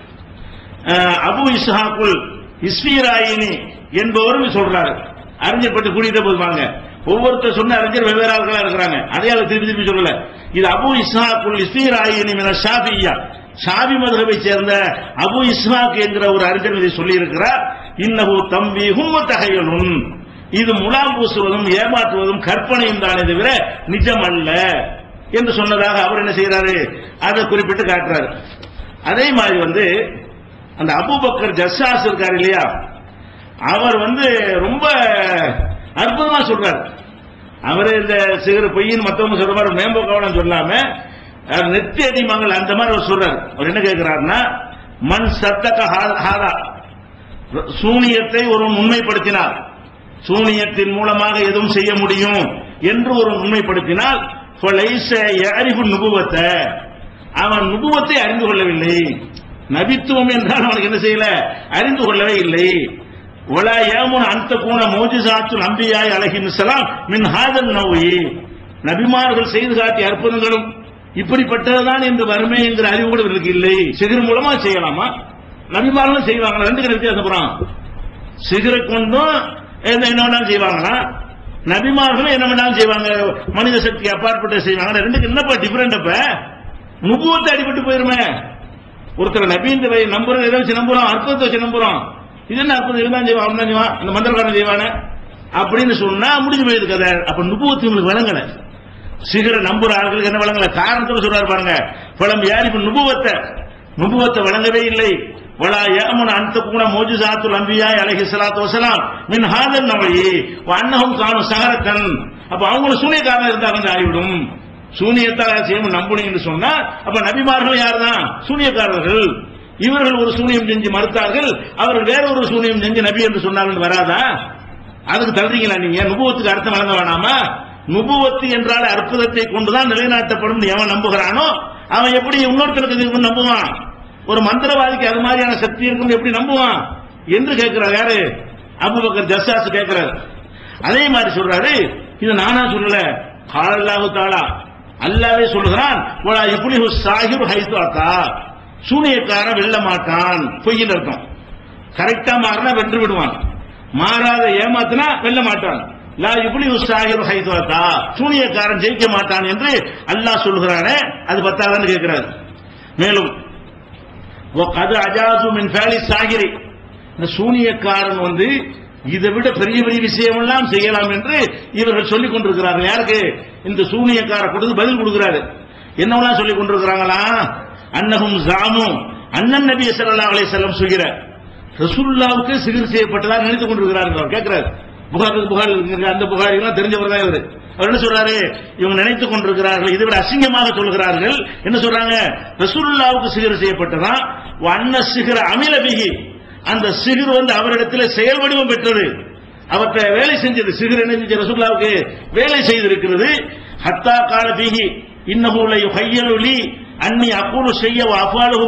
அபு இஸ்ஹாக்குல் இஸ்ஃபீராயினி என்பவரும் சொல்றாரு. அறிஞர் பற்றி கூட்டிட்டு போதுவாங்க. ஒவ்வொருத்தர் சொன்ன அறிஞர் வெவ்வேறு ஆட்களா இருக்கிறாங்க. அதே திருப்பி திருப்பி சொல்லல. இது அபு இஸ்ஹாக்குல் இஸ்ஃபீராயினி மின ஷாஃபிய்யா, ஷாஃபி மதஹபை சேர்ந்த அபு இஸ்ஹாக் என்கிற ஒரு அறிஞர் இதை சொல்லி இருக்கிறார். இன்னஹு தம்பீஹும் வ தஹய்யுலுன், இது முலாம் பூசுவதும் ஏமாற்றுவதும் கற்பனையும் தானே தவிர நிஜம் அல்ல என்று சொன்னதாக அவர் என்ன செய்யறாரு, அதை குறிப்பிட்டு காட்டுறாரு. அதே மாதிரி வந்து அந்த அபூபக்கர் ஜஸ்ஸாஸ் இருக்காரு இல்லையா, அவர் வந்து ரொம்ப அற்புதமா சொல்றாரு. அவரு இந்த சிகர் பொய்யின் மத்தவங்க சொல்ற மாதிரி மேம்போக்காவடம் சொல்லாம நெத்தி அடிமாங்கள் அந்த மாதிரி அவர் சொல்றாரு. அவர் என்ன கேட்கிறாருன்னா, மண் சத்தக ஹாதா, சூனியத்தை ஒருவன் உண்மைப்படுத்தினார், சூனியத்தின் மூலமாக எதுவும் செய்ய முடியும் என்று ஒரு உண்மைப்படுத்தினால், நுபுவத்தை, அவன் நுபுவத்தை அறிந்து கொள்ளவில்லை, நபித்துவம் என்றால் அவனுக்கு என்ன செய்யல, அறிந்து கொள்ளவே இல்லை. ஒலா ஏமுன் அந்த கூண மோஜிசாத்து நம்பியாய் அலைஹிஸ்ஸலாம் மின் ஹாதன் நௌயி, நபிமார்கள் செய்து காட்டிய அற்புதங்களும் இப்படிப்பட்டதுதான் என்று வறுமை என்கிற அறிவு கூட இவர்களுக்கு இல்லை. சிகர் மூலமா செய்யலாமா? நபிமார்களும் செய்வாங்களா? ரெண்டு வித்தியாசம் போறான். சிகரை கொண்டும் என்ன வேணாலும் செய்வாங்களா? நபிமார்களும் என்ன வேணாலும் செய்வாங்க, மனித சக்தி அப்பாற்பட்ட செய்வாங்க. ரெண்டுக்கு என்னப்பா டிஃபரெண்ட்? அப்ப நுபுவத்தை அடிபட்டு போயிருமே. ஒருத்தர் நபின்ற நம்புறோம், எதை வச்சு நம்புறோம்? அற்புதத்தை வச்சு நம்புறோம். இது என்ன அற்புதம், இதுதான் செய்வான், அவன் தான் செய்வான், அந்த மந்திரக்காரன் செய்வான அப்படின்னு சொன்னா முடிஞ்சு போயிருக்கு கதை. அப்ப நுபுவத்து உங்களுக்கு விளங்கல. சிகரை நம்புற ஆட்களுக்கு என்ன விளங்கல? காரணத்தோட சொல்றாரு பாருங்க, பலம் யாரிப்பு நுபுவத்தை வழங்கவே இல்லை. வலா யாமுன் அந்த கூண மோஜிசாத்துல் அன்பியாய் அலைஹிஸ்ஸலாத்து வஸலாம் மின் ஹாதன் நவயி வ அன்னஹும் கானு சஹரத்தன். அப்ப அவங்க சூனியக்காரனா இருந்தாங்க ஆகிவிடும். சூனியத்தால் செய்யும் நம்புனீங்கன்னு சொன்னா அப்ப நபிமார்கள் யார் தான்? சூனியக்காரர்கள். இவர்கள் ஒரு சூனியம் செஞ்சு மறுத்தார்கள், அவர்கள் வேற ஒரு சூனியம் செஞ்சு நபி என்று சொன்னார்கள். வராதா? அதுக்கு தள்ளுறீங்களா நீங்க? நுபுவத்துக்கு அர்த்தம் வழங்க வேணாமா? நுபுவத்து என்றால் அற்புதத்தை கொண்டுதான் நிலைநாட்டப்படும் எவன் நம்புகிறானோ அவன் எப்படி இன்னொருத்தருக்கு நம்புவான்? ஒரு மந்திரவாதிக்கு அது மாதிரியான சக்தி இருக்குன்னு எப்படி நம்புவான் என்று கேட்கிறார். யாரு? அபூபக்கர் ஜஸ்ஸாஸ் கேட்கிறார். அதே மாதிரி சொல்றாரு, இது நானா சொல்லல, கால அல்லாஹு தஆலா, அல்லாஹ்வே சொல்லுகிறான், வலா யுஃப்லிஹு ஸாஹிரு ஹைது அத்தா, சூனியக்காரன் வெல்ல மாட்டான். பொய்யில் அர்த்தம். கரெக்டா மாறினா வென்று விடுவான், மாறாத ஏமாத்தினா வெல்ல மாட்டான். லா யுஃப்லிஹு ஸாஹிரு ஹைது அத்தா, சூனியக்காரன் ஜெயிக்க மாட்டான் என்று அல்லாஹ் சொல்கிறானே, அது பத்தாதான்னு கேட்கிறார். மேலும் வகத் அஜாஸு மின் ஃபஅலி ஸாஹிரி, இந்த சூனியக்காரன் இதை விட பெரிய பெரிய விஷயம் எல்லாம் செய்யலாம் என்று இவர்கள் சொல்லிக் கொண்டிருக்கிறார்கள். யாருக்கு? இந்த சூனியக்கார கொடுத்து பதில் கொடுக்கிறாரு. என்னவெல்லாம் சொல்லிக் கொண்டிருக்கிறாங்களா? அன்னஹும் ஜாமு அன்னன் நபி ஸல்லல்லாஹு அலைஹி வஸல்லம் சொல்கிற ரசூலுல்லாஹ்வுக்கு சிகிர் செய்யப்பட்டதா நினைத்துக் கொண்டிருக்கிறார்கள். அவர் கேட்கிறார். புகார் அந்த புகாரிலாம் தெரிஞ்சவர் தான் இவர். அவர் என்ன சொல்றாரு? இவங்க நினைத்துக் கொண்டிருக்கிறார்கள், இதை விட அசிங்கமாக சொல்கிறார்கள். என்ன சொல்றாங்க? ரசூலுல்லாஹ்வுக்கு சிகிர் செய்யப்பட்டதா, அன்ன சிகிர அமில பிஹி, அந்த சிகிர் அவரிடத்தில் செயல் வடிவம் பெற்றது, அவற்றை வேலை செஞ்சது. சிகிர் என்ன செஞ்ச? ரசூலுல்லாஹ்வுக்கு வேலை செய்திருக்கிறது. ஹத்தா கால பிஹி இன்னஹு ல யுஹய்யலு லி அன்னி அகூலு ஷைய வ அஃபாலுஹு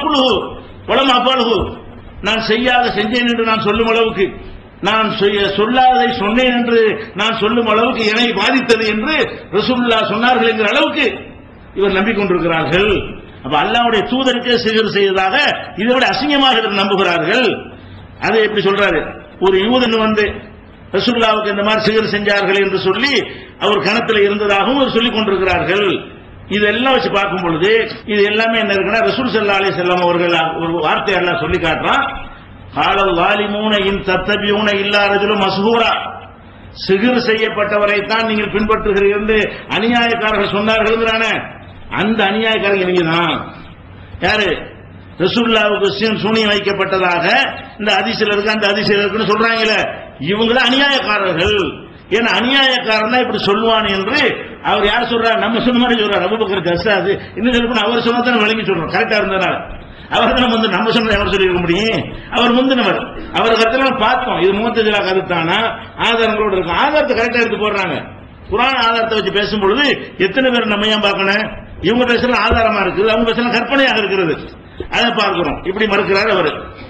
வலம் அஃபாலுஹு, நான் செய்யாத செஞ்சேன் என்று நான் சொல்லும் அளவுக்கு, நான் சொல்லாததை சொன்னேன் என்று நான் சொல்லும் அளவுக்கு என்னை பாதித்தது என்று ரசூலுல்லாஹ் சொன்னார்கள் என்கிற அளவுக்கு இவர் நம்பிக்கொண்டிருக்கிறார்கள். அப்ப அல்லாஹ்வுடைய தூதருக்கே சிகிர் செய்ததாக இதை விட அசிங்கமாக நம்புகிறார்கள். அதை எப்படி சொல்றாரு? ஒரு யூதன் ரசூலுல்லாஹ்வுக்கு இந்த மாதிரி சிகிர் செஞ்சார்கள் என்று சொல்லி அவர் கணத்தில் இருந்ததாகவும் சொல்லிக் கொண்டிருக்கிறார்கள். இதெல்லாம் வச்சு பார்க்கும் பொழுது இது எல்லாமே என்ன இருக்குன்னா, ரசூல் ஸல்லல்லாஹு அலைஹி வஸல்லம் அவர்கள் ஒரு வார்த்தை எல்லாம் சொல்லி காட்டுறான். காலல் வாலிமூன இன் தத்தபியூன இல்லா ரஜுலும் மஸ்ஹூரா, சிகிர் செய்யப்பட்டவரை தான் நீங்கள் பின்பற்றுகிறீர்கள் என்று அநியாயக்காரர்கள் சொன்னார்கள். அந்த அநியாயக்காரங்க நீங்க தான். யாரு? ரசூலுல்லாஹ்வுக்கு சூனியம் வைக்கப்பட்டதாக இந்த ஹதீஸ்ல இருக்கு, அந்த ஹதீஸ்ல இருக்குன்னு சொல்றாங்களே, இவங்க தான் அநியாயக்காரர்கள். ஏன்னா அநியாயக்காரன் தான் இப்படி சொல்லுவான் என்று அவர் யார் சொல்றாரு? நம்ம சொன்ன மாதிரி சொல்றாரு. அபூபக்கர் ஜஸ்ஸாஸ் இன்னும் சொல்லணும், அவர் சொன்னதான் விளங்கி சொல்றோம். கரெக்டா இருந்தனால அவர் தான் நம்ம சொன்னதை அவர் சொல்லியிருக்க முடியும். அவர் முந்தினவர், அவர் கருத்தெல்லாம் பார்த்தோம். இது முஅத்தஸிலா கருத்தானா ஆதாரங்களோடு இருக்கும். ஆதாரத்தை கரெக்டா எடுத்து போடுறாங்க. குர்ஆன் ஆதாரத்தை வச்சு பேசும்பொழுது எத்தனை பேர் நம்ம ஏன் பார்க்கணும்? இவங்க பேசலாம் ஆதாரமா இருக்குது, அவங்க பேசலாம் கற்பனையாக இருக்கிறது. அதை பார்க்கிறோம். இப்படி மறுக்கிறார் அவர்.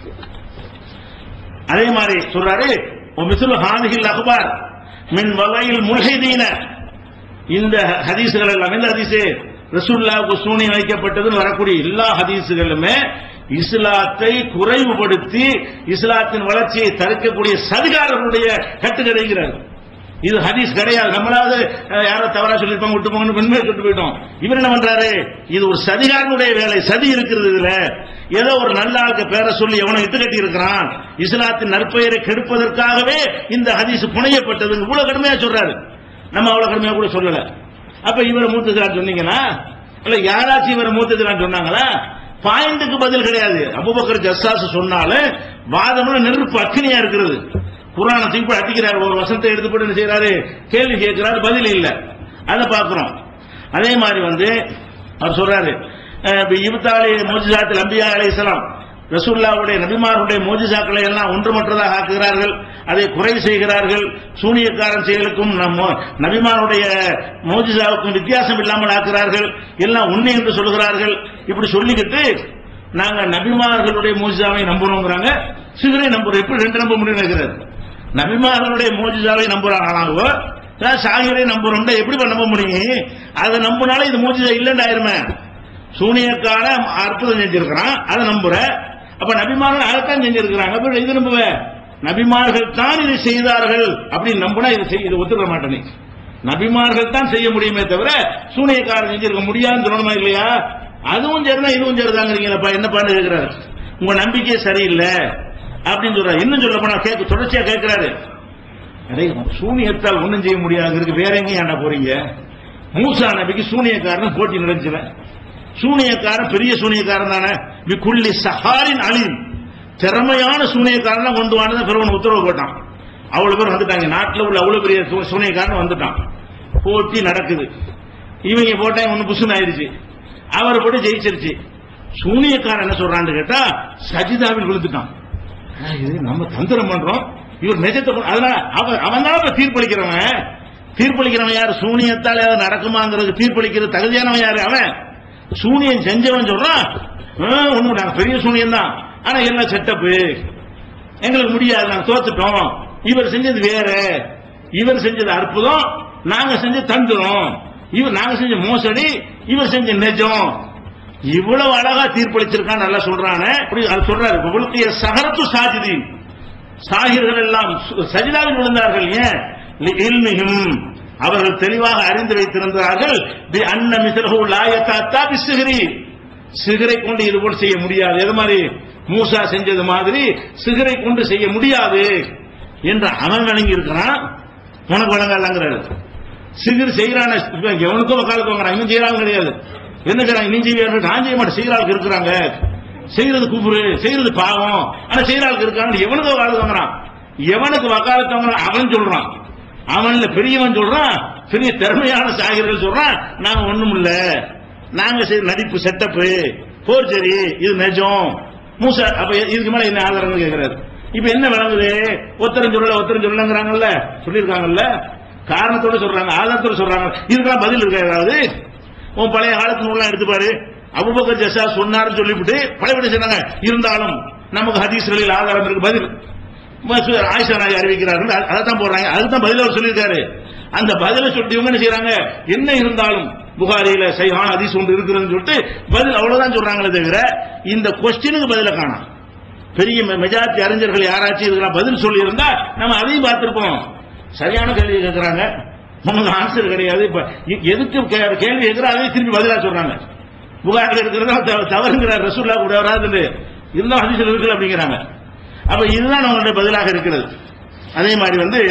அதே மாதிரி சொல்றாரு, மிஸ்லு ஹாதிஹில் அக்பார் மின் வகையில் முல்ஹிதீன, இந்த ஹதீஸ்கள் எல்லாம், இந்த ஹதீஸ் ரசூலுல்லாஹ்வுக்கு சூனியம் வைக்கப்பட்டதுன்னு வரக்கூடிய எல்லா ஹதீஸ்களுமே இஸ்லாத்தை குறைவுபடுத்தி இஸ்லாத்தின் வளர்ச்சியை தடுக்கக்கூடிய சதிகாரர்களுடைய கட்டுக்கதைங்கிறார். இது ஹதீஸ் கிடையாது. நம்மளாவது யாரோ தவறா சொல்லிருப்பாங்க, விட்டு போங்கன்னு உண்மையை சொல்லிட்டு போயிட்டோம். இவர் என்ன பண்றாரு? இது ஒரு சதிகாரனுடைய வேலை. சதி இருக்கிறது இதுல. ஏதோ ஒரு நல்ல ஆளுக்கு பேரை சொல்லி எவனை இட்டு கட்டி இருக்கிறான், இஸ்லாத்தின் நற்பெயரை கெடுப்பதற்காகவே இந்த ஹதீஸ் புனையப்பட்டது. இவ்வளவு கடுமையா சொல்றாரு. நம்ம அவ்வளவு கடுமையா கூட சொல்லல. அப்ப இவரை மூத்ததுலான்னு சொன்னீங்கன்னா, இல்ல யாராச்சும் இவரை மூத்ததுலான்னு சொன்னாங்களா? பாயிண்ட்டுக்கு பதில் கிடையாது. அபூபக்கர் ஜஸ்ஸாஸ் சொன்னாலும் வாதம்ல நெருப்பு அக்னியா இருக்கிறது. குர்ஆனை தூக்கி அடிக்கிறார், ஒரு வசனத்தை எடுத்து போட்டு என்ன செய்யறாரு? கேள்வி கேட்கிறாரு, பதில் இல்ல. அதை பார்க்கிறோம். அதே மாதிரி அவர் சொல்றாரு, இப்தாலி மோஜிசாத்தில் அம்பியா அலைஹிஸ்ஸலாம், ரசூலுல்லாஹ்வுடைய நபிமார்களுடைய மோஜிசாக்களை எல்லாம் ஒன்றுமற்றதாக ஆக்குகிறார்கள், அதை குறை செய்கிறார்கள். சூனியக்காரன் செயலுக்கும் நபிமாருடைய மோஜிசாவுக்கும் வித்தியாசம் இல்லாமல் ஆக்குகிறார்கள். எல்லாம் உண்மை என்று சொல்கிறார்கள். இப்படி சொல்லிக்கிட்டு நாங்க நபிமார்களுடைய மோஜிசாவை நம்புறோங்கிறாங்க, சிகரை நம்புறோம். எப்படி ரெண்டு நம்ப முடியும் நினைக்கிறார்? நபிமார்களுடைய மோஜிசாவை நம்புறாங்களாவோ சாகிரை நம்புறோம், எப்படி நம்ப முடியும்? அதை நம்பினாலும் இது மோஜிசா இல்லைன்னு ஆயிருமே. சூனியக்கார அற்புதம் செஞ்சிருக்கிறான், அதை நம்புற. அப்ப நபிமார்கள் அதைத்தான் செஞ்சிருக்கிறாங்க, இது நம்புவ. நபிமார்கள் தான் இதை செய்தார்கள் அப்படின்னு நம்பினா இதை ஒத்துக்க மாட்டேன். நபிமார்கள் தான் செய்ய முடியுமே தவிர சூனியக்காரன் செஞ்சிருக்க முடியாதுன்னு சொல்லணுமா இல்லையா? அதுவும் சரிதான் இதுவும் சரிதாங்கிறீங்களப்பா, என்னப்பான்னு கேட்கிறாரு. உங்க நம்பிக்கை சரியில்லை அப்படின்னு சொல்றாரு. இன்னும் சொல்ல போனா தொடர்ச்சியா கேட்கிறாரு, சூனியத்தால் ஒன்னும் செய்ய முடியாதுங்கிறதுக்கு வேற எங்க ஏன்டா போறீங்க? மூசா நபிக்கு சூனியக்காரன் போட்டி நடந்துச்சுல. சூனியக்காரன் பெரிய சூனியக்காரன் தானே. விக்குள்ளி சஹாரின் அலீம், திறமையான சூனியக்காரன் கொண்டு வானத பிறகு உத்தரவு போட்டான். அவ்வளவு பேர் வந்துட்டாங்க. நாட்டில் உள்ள அவ்வளவு பெரிய சூனியக்காரன் வந்துட்டான். போட்டி நடக்குது. இவங்க போட்டா ஒன்னு புஷன் ஆயிடுச்சு. அவர் போட்டு ஜெயிச்சிருச்சு. சூனியக்காரன் என்ன சொல்றான்னு கேட்டா சஜிதாவில் விழுந்துட்டான். நம்ம தந்திரம் பண்றோம், இவர் நிஜத்தை. அதனால அவன் தான் தீர்ப்பளிக்கிறவன். தீர்ப்பளிக்கிறவன் யாரு? சூனியத்தால் ஏதாவது நடக்குமாங்கிறது தீர்ப்பளிக்கிறது தகுதியானவன் யாரு? அவன். சூனியம் செஞ்சவன் சொல்றான் ஒண்ணு நாங்க பெரிய சூனியம் தான், ஆனா எல்லாம் செட்டப்பு, எங்களுக்கு முடியாது, நாங்க தோத்துட்டோம், இவர் செஞ்சது வேற, இவர் செஞ்சது அற்புதம், நாங்க செஞ்ச தந்துரும், இவர் நாங்க செஞ்ச மோசடி, இவர் செஞ்ச நிஜம். இவ்வளவு அழகா தீர்ப்பளிச்சிருக்கான் நல்லா சொல்றானே. அது சொல்றாரு, உங்களுக்கு சஹரத்து சாஜிதி, சாகிர்கள் எல்லாம் சஜிதாவில் விழுந்தார்கள். ஏன்? இல்மிஹிம், அவர்கள் தெளிவாக அறிந்து வைத்திருந்தார்கள். பி அன்ன மிஸ்லஹு லா யதஅத்தா பிஸ்ஸிஹ்ரி, சிகரை கொண்டு இது போல செய்ய முடியாது. எது மாதிரி மூசா செஞ்சது மாதிரி சிகரை கொண்டு செய்ய முடியாது என்று அவன் வழங்கி இருக்கிறான். உனக்கு வழங்கலாங்கிறாரு. சிகர் செய்யறான எவனுக்கும் வக்காலத்து வாங்குறான், இவன் செய்யறாங்க கிடையாது. என்ன செய்யறாங்க? நீ செய்ய, நான் செய்ய மாட்டேன், செய்யறாளுக்கு இருக்கிறாங்க. செய்யறது குபுரு, செய்யறது பாவம், ஆனா செய்யறாளுக்கு இருக்காங்க. எவனுக்கு வக்காலத்து வாங்குறான்? எவனுக்கு வக்காலத்து வாங்குறான் அவன் சொல்றான். அவன்ல பெரியவன் சொல்றான், பெரிய திறமையான சாகிர்கள் சொல்றான், நாங்க ஒண்ணும் இல்ல, நாங்க செய்ய நடிப்பு செட்டப்பு போர்ச்சரி, இது நிஜம். மூசா அப்ப இதுக்கு மேல என்ன ஆதாரம் கேட்கிறாரு. இப்ப என்ன விளங்குது? ஒத்தரம் சொல்லலங்கிறாங்கல்ல, சொல்லியிருக்காங்கல்ல, காரணத்தோட சொல்றாங்க, ஆதாரத்தோட சொல்றாங்க. இதுக்கெல்லாம் பதில் இருக்கா? ஏதாவது உன் பழைய காலத்து நூலாம் எடுத்து பாரு. அபூபக்கர் ஜஸா சொன்னார்னு சொல்லிவிட்டு பழைய சொன்னாங்க, இருந்தாலும் நமக்கு ஹதீஸ்களில் ஆதாரம் இருக்கு. பதில் ஆயிஷா நாயகி அறிவிக்கிறார்கள், அதான் போடுறாங்க. அதுதான் பதில் அவர் சொல்லியிருக்காரு. அந்த பதில சொல்லிட்டு இவங்க என்ன செய்யறாங்க? என்ன இருந்தாலும் புகாரியில சைஹான ஹதீஸ் ஒன்று இருக்குதுன்னு சொல்லிட்டு பதில் அவ்வளவுதான் சொல்றாங்களே தவிர இந்த கொஸ்டினுக்கு பதில காணோம். பெரிய மெஜாரிட்டி அறிஞர்கள் யாராச்சும் இதுக்கெல்லாம் பதில் சொல்லி இருந்தா நம்ம அதையும் பார்த்திருப்போம். சரியான கேள்வி கேட்கிறாங்க, நமக்கு ஆன்சர் கிடையாது. இப்ப எதுக்கு கேள்வி கேட்கிற அதை திரும்பி பதிலா சொல்றாங்க. புகாரில் இருக்கிறதா தவறுங்கிறார், ரசூல்லா கூட வராது இருந்தாலும் ஹதீஸ்ல இருக்கு அப்படிங்கிறாங்க. அப்ப இதுதான் நம்மளுடைய பதிலாக இருக்கிறது. அதே மாதிரி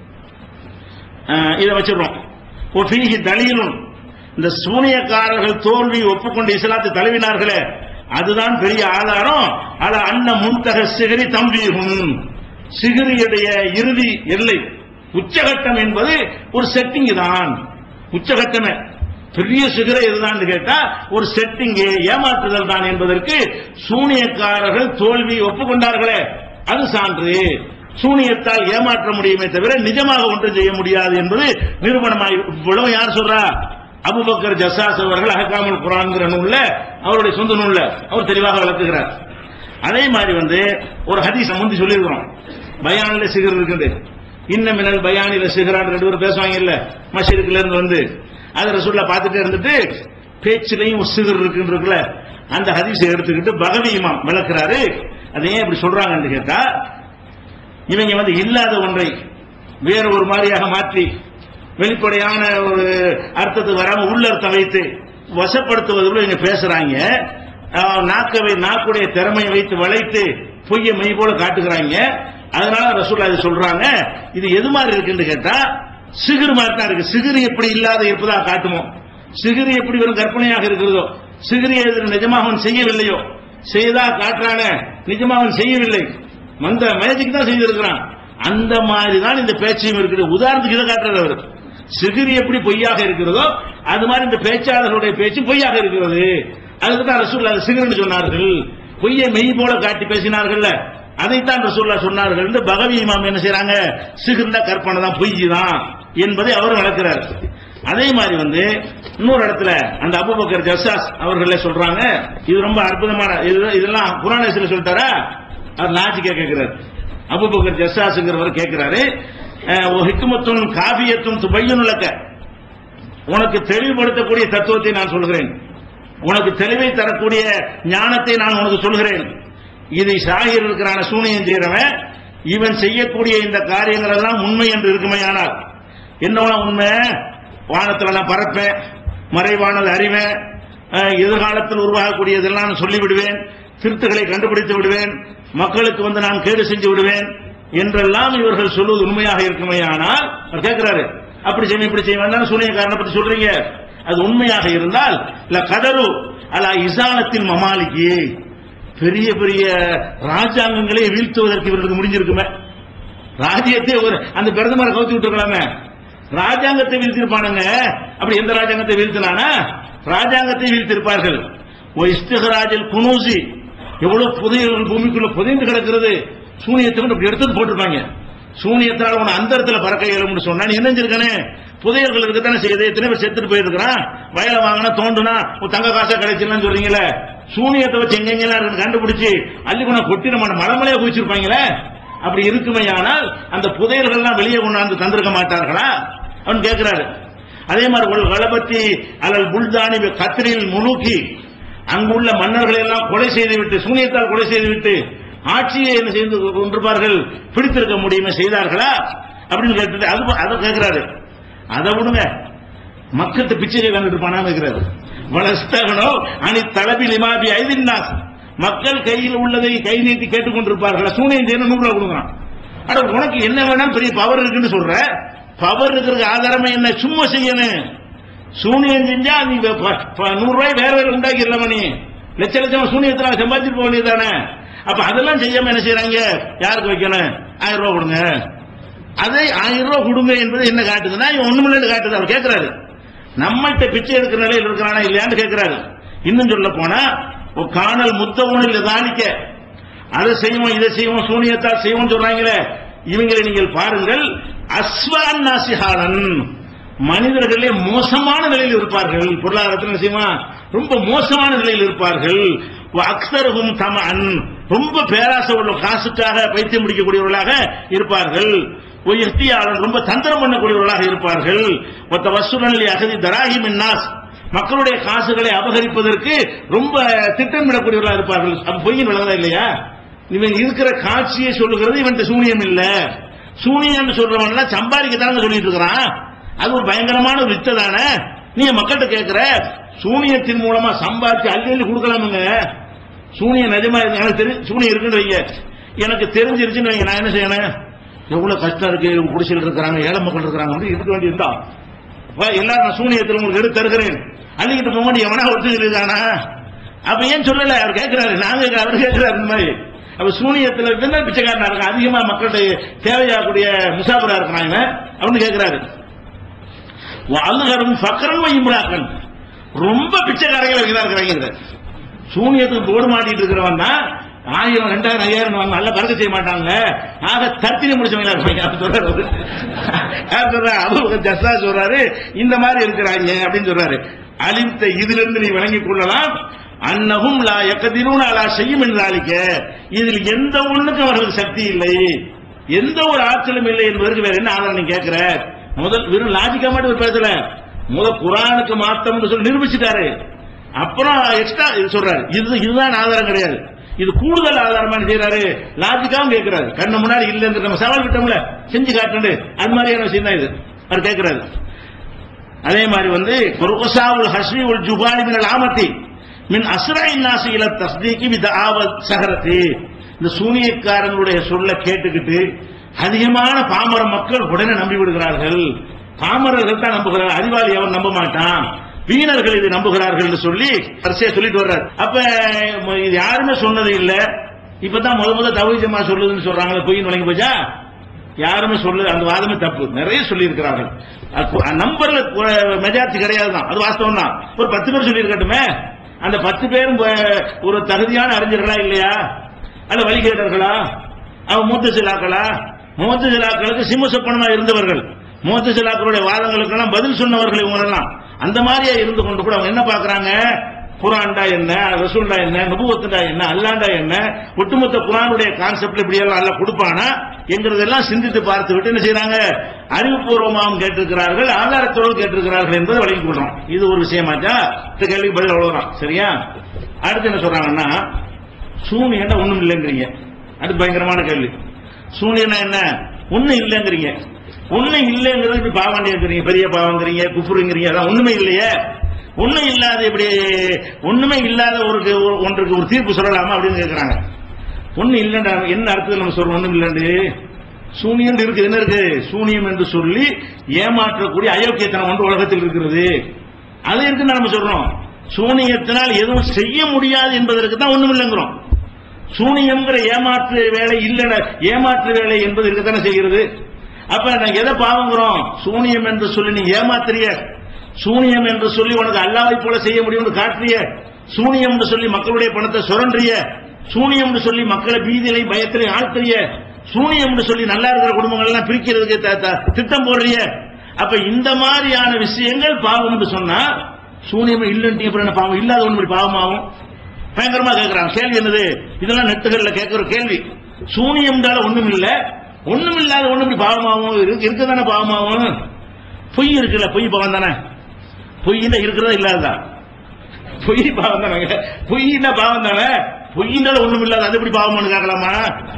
இதை வச்சிடறோம். தலீலும், இந்த சூனியக்காரர்கள் தோல்வி ஒப்புக்கொண்டு இஸ்லாத்தை தழுவினார்களே, அதுதான் பெரிய ஆதாரம். அல அன்ன முன்தக சிகரி தம்பீகும், சிகரியுடைய இறுதி எல்லை உச்சகட்டம் என்பது ஒரு செட்டிங் தான். உச்சகட்டமே பெரிய சிகரை எதுதான் கேட்டா ஒரு செட்டிங், ஏமாற்றுதல் தான் என்பதற்கு சூனியக்காரர்கள் தோல்வி ஒப்புக்கொண்டார்களே அது சான்று. சூனியத்தால் ஏமாற்ற முடியுமே தவிர நிஜமாக ஒன்றும் செய்ய முடியாது என்பது நிரூபணமாய். இவ்வளவு யார் சொல்றா? அபூபக்கர் ஜஸ்ஸாஸ் அவர்கள் அஹ்காமுல் குர்ஆன்ங்கிற நூல்ல, அவருடைய சொந்த நூல்ல அவர் தெளிவாக விளக்குகிறார். அதே மாதிரி ஒரு ஹதீஸ் முந்தி சொல்லியிருக்கிறோம், பயானில சிகர் இருக்குது. இன்ன மினல் பயானில சிகரான் ரெண்டு பேரும் பேசுவாங்க இல்ல, மஸ்ஜிதுல இருந்து அதை ரசூலுல்லாஹ் பார்த்துட்டே இருந்துட்டு பேச்சிலையும் சிகர் இருக்குன்னு அந்த ஹதீஸை எடுத்துக்கிட்டு பகவி இமாம் விளக்குறாரு. அதை ஏன் இப்படி சொல்றாங்கன்னு கேட்டா, இவங்க இல்லாத ஒன்றை வேற ஒரு மாதிரியாக மாற்றி வெளிப்படையான ஒரு அர்த்தத்துக்கு வராம உள்ளர்த்தம் வைத்து வசப்படுத்துவதில் இவங்க பேசுறாங்க. நாக்குடைய திறமையை வைத்து வளைத்து பொய்ய மெய் போல காட்டுகிறாங்க. அதனால ரசூலுல்லாஹ் இது சொல்றாங்க. இது எது மாதிரி இருக்குன்னு கேட்டா சிகிர் மாதிரி தான் இருக்கு. சிகிர் எப்படி இல்லாத இருப்பதா காட்டுமோ, சிகிர் எப்படி வெறும் கற்பனையாக இருக்கிறதோ, சிகிரி நிஜமாக அவன் செய்யவில்லையோ, செய்தா காட்டுறான நிஜமாக அவன் செய்யவில்லை, மந்த மேஜிக் தான் செய்திருக்கிறான். அந்த மாதிரி தான் இந்த பேச்சையும் இருக்குது. உதாரணத்துக்கு இதை காட்டுறது அவர், சிகிரி எப்படி பொய்யாக இருக்கிறதோ அது மாதிரி இந்த பேச்சாளர்களுடைய பேச்சு பொய்யாக இருக்கிறது. அதுக்கு தான் ரசூலுல்லாஹ் சிகிர்னு சொன்னார்கள். பொய்யை மெய் போல காட்டி பேசினார்கள், அதைத்தான் ரசூலுல்லாஹ் சொன்னார்கள். பகவி இமாம் என்ன செய்யறாங்க? சிகிர்ல கற்பனை தான், பொய் தான் என்பதை அவர் வளர்க்கிறார். அதே மாதிரி இன்னொரு இடத்துல அந்த அபூபக்கர் ஜஸ்ஸாஸ் அவர்களே சொல்றாங்க, இது ரொம்ப அற்புதமான, இதெல்லாம் குர்ஆன்ல சொல்லிட்டாரா? அவர் லாஜிக்கா கேட்கிறார். அபூபக்கர் ஜஸ்ஸாஸ்ங்கிறவர் கேட்கிறாரு, ஹிக்மத்துன் காஃபியத்துன் துபையுனுலக, உனக்கு தெளிவுபடுத்தக்கூடிய தத்துவத்தை நான் சொல்கிறேன், உனக்கு தெளிவை தரக்கூடிய ஞானத்தை நான் உனக்கு சொல்கிறேன். இதை சாகிர் இருக்கிறான சூனியம் செய்யறவன் இவன் செய்யக்கூடிய இந்த காரியங்கள் எல்லாம் உண்மை என்று இருக்குமையானால் என்ன உண்மை? வானத்தில் நான் பறப்பேன், மறைவானது அறிவேன், எதிர்காலத்தில் உருவாகக்கூடியதெல்லாம் சொல்லிவிடுவேன், திருத்துகளை கண்டுபிடித்து விடுவேன், மக்களுக்கு நான் கேடு செஞ்சு விடுவேன் என்றெல்லாம் இவர்கள் சொல்வது உண்மையாக இருக்குமையானால் அவர் கேட்கிறாரு, அப்படி செய்ய இப்படி செய்வேன் சூனியக்காரனை பற்றி சொல்றீங்க, அது உண்மையாக இருந்தால் இல்ல கதரு அலா இசானத்தின் மமாலிக்கு, பெரிய பெரிய ராஜாங்கங்களே வீழ்த்துவதற்கு இவர்களுக்கு முடிஞ்சிருக்குமே. ராஜ்யத்தை ஒரு அந்த பிரதமரை கவுத்தி விட்டுருக்கலாமே, ராஜாங்கத்தை வீழ்த்திருப்பானுங்க. அப்படி எந்த ராஜாங்கத்தை வீழ்த்தினானா? ராஜாங்கத்தை வீழ்த்திருப்பார்கள். இஸ்திஹராஜில் குனூசி, எவ்வளவு புதையல்கள் பூமிக்குள்ள புதைந்து கிடக்கிறது, சூனியத்தை எடுத்து போட்டிருப்பாங்க. சூனியத்தால் உன அந்தரத்துல பறக்க இயலும்னு சொன்னா நீ என்ன செஞ்சிருக்கனே? புதையல்கள் இருக்கத்தானே செய்யுது. எத்தனை பேர் செத்துட்டு போயிருக்கிறான். வயலை வாங்கினா தோண்டுனா தங்க காசா கிடைச்சிடலாம் சொல்றீங்களே. சூனியத்தை வச்சு எங்கெங்கெல்லாம் இருக்கு கண்டுபிடிச்சு அள்ளிக்குனா கொட்டி நம்ம மலைமலையா குதிச்சிருப்பாங்களே. அப்படி இருக்குமே. ஆனால் அந்த புதையல்கள்லாம் வெளியே கொண்டாந்து தந்திருக்க மாட்டார்களா அவன் கேட்கிறாரு. அதே மாதிரி ஒரு கலபத்தி அல்லல் புல்தானி கத்திரில் முழுக்கி அங்குள்ள மன்னர்களை எல்லாம் கொலை செய்துவிட்டு சூனியத்தால் கொலை செய்துவிட்டு ஆட்சியை என்ன செய்து கொண்டிருப்பார்கள், பிடித்திருக்க முடியுமே செய்தார்களா அப்படின்னு கேட்டு அதை கேட்கிறாரு. அதை விடுங்க, மக்கள்கிட்ட பிச்சை வந்துட்டு இருப்பானா இருக்கிறாரு. வளஸ்தகனோ அணி தளபில் இமாபி ஐதின்னாஸ், மக்கள் கையில் உள்ளதை கை நீட்டி கேட்டுக்கொண்டிருப்பார்கள். சூனியம் செய்யணும் 100 ரூபா கொடுக்குறான். அட உனக்கு என்ன வேணாலும் பெரிய பவர் இருக்குன்னு சொல்ற. பவர் இருக்கிறதுக்கு ஆதாரமே என்ன? சும்மா செய்யணும். சூனியம் செஞ்சா நீ 100 ரூபாய் வேற வேற உண்டாக்கிடலாமா? நீ லட்ச லட்சம் சூனியத்தில் சம்பாதிச்சுட்டு போக வேண்டியதானே. அப்ப அதெல்லாம் செய்யாம என்ன செய்யறாங்க? யாருக்கு வைக்கணும்? 1000 ரூபாய் கொடுங்க. அதை 1000 ரூபாய் கொடுங்க என்பது என்ன காட்டுதுன்னா இவன் ஒண்ணுமில்லை காட்டுது. அவர் கேட்கிறாரு, நம்மகிட்ட பிச்சை எடுக்கிற நிலையில் இருக்கிறானா இல்லையான்னு கேட்கிறாரு. இன்னும் சொல்ல போனா காணல் முத்தவனில் தானிக்க அதை செய்வோம் இதை செய்வோம் சூனியத்தால் செய்வோம் சொல்றாங்களே, இவங்களை நீங்கள் பாருங்கள். அஸ்வான் நாசிஹாரன், மனிதர்களே மோசமான நிலையில் இருப்பார்கள். பொருளாதாரத்தில் செய்வா ரொம்ப மோசமான நிலையில் இருப்பார்கள். அக்ஸருஹும் தமஅன், ரொம்ப பேராசை உள்ள காசுக்காக பைத்தியம் முடிக்கக்கூடியவர்களாக இருப்பார்கள். ரொம்ப தந்திரம் பண்ணக்கூடியவர்களாக இருப்பார்கள். ஒத்த வசூலி அகதி தராஹிம் நாஸ், மக்களுடைய காசுகளை அபகரிப்பதற்கு ரொம்ப திட்டமிடக்கூடியவர்களாக இருப்பார்கள். அது பொய்யின் விளங்குதா இல்லையா? இவன் இருக்கிற காட்சியை சொல்லுகிறது இவன் சூனியம் இல்ல. சூனியம் சொல்றவன் சம்பாதிக்கத்தான சொல்லிட்டு இருக்கிறான். அது ஒரு பயங்கரமான ஒரு வித்தை தானே. நீங்க மக்கள்கிட்ட கேட்கிற சூனியத்தின் மூலமா சம்பாதிச்சு அள்ளி கொடுக்கலாமுங்க. சூனியம் நிஜமா எனக்கு தெரியும், சூனியம் இருக்குன்னு வைங்க, எனக்கு தெரிஞ்சிருச்சுன்னு வைங்க, நான் என்ன செய்யணும்? எவ்வளவு கஷ்டம் இருக்கு, குடிசையில் இருக்கிறாங்க, ஏழை மக்கள் இருக்கிறாங்க, இருக்க வேண்டியதுதா. எல்லாரும் நான் சூனியத்தில் உங்களுக்கு எடுத்து தருகிறேன், அள்ளிக்கிட்டு போக வேண்டிய எவனா ஒருத்தானா? அப்ப ஏன் சொல்லல? அவர் கேட்கிறாரு, நாங்க அவர் கேட்கிறாரு இந்த மாதிரி. அப்ப சூனியத்தில் இருந்தா பிச்சைக்காரனா இருக்க அதிகமா மக்களுடைய தேவையாகக்கூடிய முசாபரா இருக்கிறாங்க அப்படின்னு கேட்கிறாரு. அழுகரும் பக்கரன் வையும்படாக்கள், ரொம்ப பிச்சைக்காரர்கள் இருக்கிறாங்க. சூனியத்துக்கு போடு மாட்டிட்டு இருக்கிறவன் தான் 1000, 2000, 5000 நல்ல பறக்க செய்ய மாட்டாங்க. ஆக தத்திரி முடிச்சவங்களா இருப்பாங்க. சொல்றாரு இந்த மாதிரி இருக்கிறாங்க அப்படின்னு சொல்றாரு. அலித்த இதிலிருந்து நீ விளங்கிக் கொள்ளலாம், அன்னகும் லா யக்திரூன அலா ஷைஇன் மின் ஸாலிக, இதில் எந்த ஒண்ணுக்கும் அவர்களுக்கு சக்தி இல்லை, எந்த ஒரு ஆற்றலும் இல்லை என்பதற்கு வேற என்ன ஆதாரம் நீ கேட்கிற? முதல் வெறும் லாஜிக்கா மட்டும் பேசல, முதல் குர்ஆனுக்கு மாத்தம்னு சொல்லி நிரூபிச்சுட்டாரு. அப்புறம் எக்ஸ்ட்ரா சொல்றாரு, இதுதான் ஆதாரம் கிடையாது, இது கூடுதல் ஆதாரமா செய்யறாரு. லாஜிக்காவும் கேட்கிறாரு. கண்ணு முன்னாடி இல்லைன்னு நம்ம சவால் விட்டோம்ல, செஞ்சு காட்டு, அது மாதிரியான விஷயம் தான் இது. அவர் கேட்கிறாரு. அதே மாதிரி குர்கசாவுல் ஹஸ்ரி உல் ஜுபானி மினல் ஆமத்தி மின் அஸ்ராயின் நாசி இல தஸ்தீகி பிதஆவத் ஸஹரத்தி, இந்த சூனியக்காரங்களுடைய சொல்ல கேட்டுக்கிட்டு அதிகமான பாமர மக்கள் உடனே நம்பி விடுகிறார்கள். பாமரர்கள் தான் நம்புகிறார்கள், அறிவாளி அவன் நம்ப மாட்டான், வீணர்கள் இது நம்புகிறார்கள் சொல்லி வரிசையா சொல்லிட்டு வர்றாரு. அப்ப இது யாருமே சொன்னது இல்ல, இப்பதான் முத தௌஹீத் ஜமாஅத் சொல்லுதுன்னு சொல்றாங்க. பொய்ன்னு வழங்கி போச்சா? யாருமே சொல்லுது, அந்த வாதமே தப்பு. நிறைய சொல்லி இருக்கிறார்கள். நம்பர்ல மெஜாரிட்டி கிடையாதுதான், அது வாஸ்தவம் தான். ஒரு 10 பேர் சொல்லி இருக்கட்டுமே, அந்த 10 பேரும் ஒரு தகுதியான அறிஞர்களா இல்லையா? அல்ல வழிகேட்டர்களா? அவன் முத்தசிலாக்களா? முத்தசிலாக்களுக்கு சிம்மசப்பனமா இருந்தவர்கள், முத்தசிலாக்களுடைய வாதங்களுக்கெல்லாம் பதில் சொன்னவர்கள் இவங்கெல்லாம். அந்த மாதிரியா இருந்து கொண்டு கூட அவங்க என்ன பாக்குறாங்க? குர்ஆன்டா என்ன, ரசூல்டா என்ன, நபுவத்துடா என்ன, அல்லாஹ்டா என்ன, ஒட்டுமொத்த குர்ஆனுடைய கான்செப்ட் இப்படி எல்லாம் அல்லாஹ் கொடுப்பானா என்கிறதெல்லாம் சிந்தித்து பார்த்து விட்டு என்ன செய்யறாங்க? அறிவுபூர்வமாகவும் கேட்டிருக்கிறார்கள், ஆதாரத்தோடு கேட்டிருக்கிறார்கள் என்பதை வழங்கிக் கொள்றோம். இது ஒரு விஷயமாச்சா? இந்த கேள்விக்கு பதில் அவ்வளவுதான். சரியா? அடுத்து என்ன சொல்றாங்கன்னா, சூனியன்னா ஒண்ணும் இல்லைங்கிறீங்க. அது பயங்கரமான கேள்வி. சூனியனா என்ன? ஒண்ணும் இல்லைங்கிறீங்க. ஒண்ணும் இல்லைங்கிறது இப்படி பாவண்டியங்கிறீங்க, பெரிய பாவங்கிறீங்க, குஃப்ருங்கிறீங்க. அதான் ஒண்ணுமே இல்லையே. ஒண்ணும் இல்லாத இப்படி ஒண்ணுமே இல்லாத ஒன்றுக்கு ஒரு தீர்ப்பு சொல்லலாமா அப்படின்னு கேட்கிறாங்க. ஒண்ணு இல்லைண்டா என்ன அர்த்தம் நம்ம சொல்றோம்? ஒண்ணும் இல்லைண்டு சூனியம் இருக்கு. என்ன இருக்கு? சூனியம் என்று சொல்லி ஏமாற்றக்கூடிய அயோக்கியத்தனம் ஒன்று உலகத்தில் இருக்கிறது, அது இருக்குன்னு நம்ம சொல்றோம். சூனியத்தினால் எதுவும் செய்ய முடியாது என்பதற்கு தான் ஒண்ணும் இல்லைங்கிறோம். சூனியம்ங்கிற ஏமாற்று வேலை இல்ல, ஏமாற்று வேலை என்பது இருக்கத்தானே செய்கிறது. அப்ப நான் எதை பாவங்கிறோம்? சூனியம் என்று சொல்லி நீ ஏமாத்திரிய, சூனியம் என்று சொல்லி உனக்கு அல்லாஹ்வை போல செய்ய முடியும் காட்டிய, சூனியம் என்று சொல்லி மக்களுடைய பணத்தை சுரண்டிய, சூனியம் என்று சொல்லி மக்களை பீதியிலை பயத்திலே ஆழ்த்திய, சூனியம் சொல்லி நல்லா இருக்கிற குடும்பங்கள் எல்லாம் பிரிக்கிறதுக்கு திட்டம் போடுறிய. அப்ப இந்த மாதிரியான விஷயங்கள் பாவம் என்று சொன்னா சூனியம் இல்லைன்னு என்ன பாவம் இல்லாத ஒன்று பாவமாகும்? பயங்கரமா கேட்கிறாங்க. கேள்வி என்னது? இதெல்லாம் நெட்டுகள்ல கேட்கிற கேள்வி. சூனியம் ஒண்ணும் இல்ல, ஒண்ணும் இல்லாத ஒண்ணு இப்படி பாவமாகும் இருக்குதானே பாவமாகும்? பொய் இருக்குல்ல, பொய் பாவம் தானே. பொய்யில இருக்கிறதா இல்லாததா? பொய் பாவம் தானே. பொய்னா பாவம் தானே. பொய்யினால ஒண்ணும் இல்லாத அது எப்படி பாவம்னு கேட்கலாமா?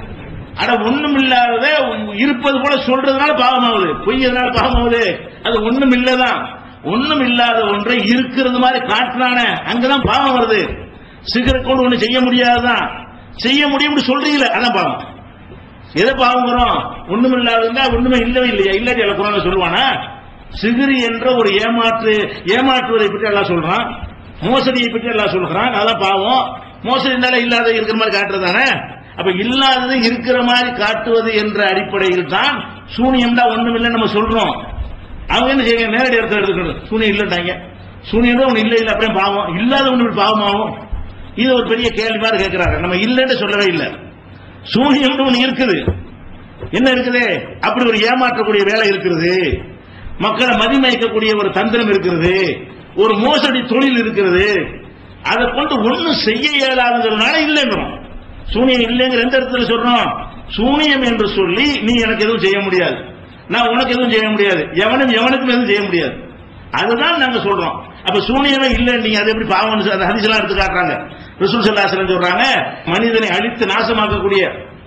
ஆனா ஒண்ணும் இல்லாதத இருப்பது போல சொல்றதுனால பாவமாகுது. பொய் எதனால பாவமாகுது? அது ஒண்ணும் இல்லதான். ஒண்ணும் இல்லாத ஒன்றை இருக்கிறது மாதிரி காட்டினான அங்கதான் பாவம் வருது. சிகரெட் கொண்டு ஒண்ணு செய்ய முடியாதுதான், செய்ய முடியும் சொல்றீங்களே அதான் பாவம். எதை பாவம் வரும்? ஒண்ணும் இல்லாத ஒண்ணுமே இல்லவே இல்லையா? இல்லாட்டி எல்லாம் குரான்ல சொல்லுவானா? சிகிரி என்ற ஒரு ஏமாற்றுவதை பற்றி எல்லாம் சொல்றான், மோசடியை பற்றி எல்லாம் சொல்றான். அதான் பாவம். மோசடினால இல்லாத இருக்கிற மாதிரி காட்டுறதானே. அப்ப இல்லாதது இருக்கிற மாதிரி காட்டுவது என்ற அடிப்படையில் தான் சூனியம் தான் ஒண்ணும் இல்லை நம்ம சொல்றோம். அவங்க என்ன செய்ய நேரடி இடத்துல எடுத்துக்கணும். சூனியம் இல்லைட்டாங்க, சூனியம் தான் ஒண்ணு இல்லை இல்லை அப்படியே பாவம், இல்லாத ஒண்ணு பாவமாகும். இது ஒரு பெரிய கேள்வி மாதிரி கேட்கிறாங்க. நம்ம இல்லைன்னு சொல்லவே இல்லை, சூனியம் ஒண்ணு இருக்குது. என்ன இருக்குது? அப்படி ஒரு ஏமாற்றக்கூடிய வேலை இருக்கிறது, மக்களை மதிமயக்கக்கூடிய ஒரு தந்திரம் இருக்கிறது, ஒரு மோசடி தொழில் இருக்கிறது. அதை கொண்டு ஒன்னும் செய்ய இயலாதுங்கிறதுனால இல்லைங்கிறோம். சூனியம் இல்லைங்கிற எந்த இடத்துல சொல்றோம்? சூனியம் என்று சொல்லி நீ எனக்கு எதுவும் செய்ய முடியாது, நான் உனக்கு எதுவும் செய்ய முடியாது, எவனுக்கும் எதுவும் செய்ய முடியாது, அதுதான் நாங்க சொல்றோம். அப்ப சூனியமே இல்லை நீங்க அதை எப்படி பாவம் அந்த ஹதீஸ்லாம் எடுத்து காட்டுறாங்க. ரசூல் ஸல்லல்லாஹு அலைஹி வஸல்லம் சொல்றாங்க, மனிதனை அழித்து நாசமாக்கக்கூடிய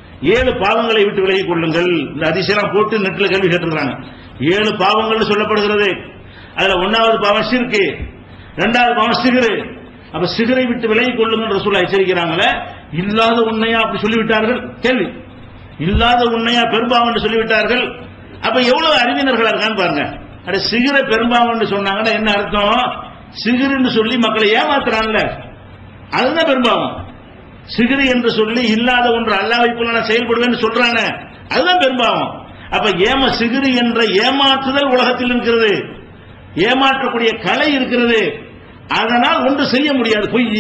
7 பாவங்களை விட்டு விலகிக் கொள்ளுங்கள். இந்த ஹதீஸெல்லாம் போட்டு நெட்ல கேள்வி கேட்டிருக்காங்க. 7 பாவங்கள் சொல்லப்படுகிறது. அதுல 1வது பாவம் ஷிர்க், 2வது பாவம் சிகரு. அப்ப சிகரை விட்டு விலகிக் கொள்ளுங்கள் ரசூலுல்லாஹ் எச்சரிக்கிறாங்களே. இல்லாத உண்மையா அப்படி சொல்லிவிட்டார்கள். கேள்வி, இல்லாத உண்மையா பெரும்பாவம் என்று சொல்லிவிட்டார்கள். அப்ப எவ்வளவு அறிவினர்களா இருக்கான்னு பாருங்க. அட சிகரை பெரும்பாவம் என்று சொன்னாங்கன்னா என்ன அர்த்தம்? சிகருன்னு சொல்லி மக்களை ஏமாத்துறான்ல, அதுதான் பெரும்பாவம். சிகரி என்று சொல்லி இல்லாத ஒன்று அல்லாஹ்வை போல நான் செயல்படுவேன் சொல்றானே, அதுதான் பெரும்பாவம். அப்ப சிகரி என்ற ஏமாற்றுதல் உலகத்தில் இருக்கிறது, ஏமாற்றக்கூடிய கலை இருக்கிறது. அதனால் ஒன்று செய்ய முடியாது. பொய்,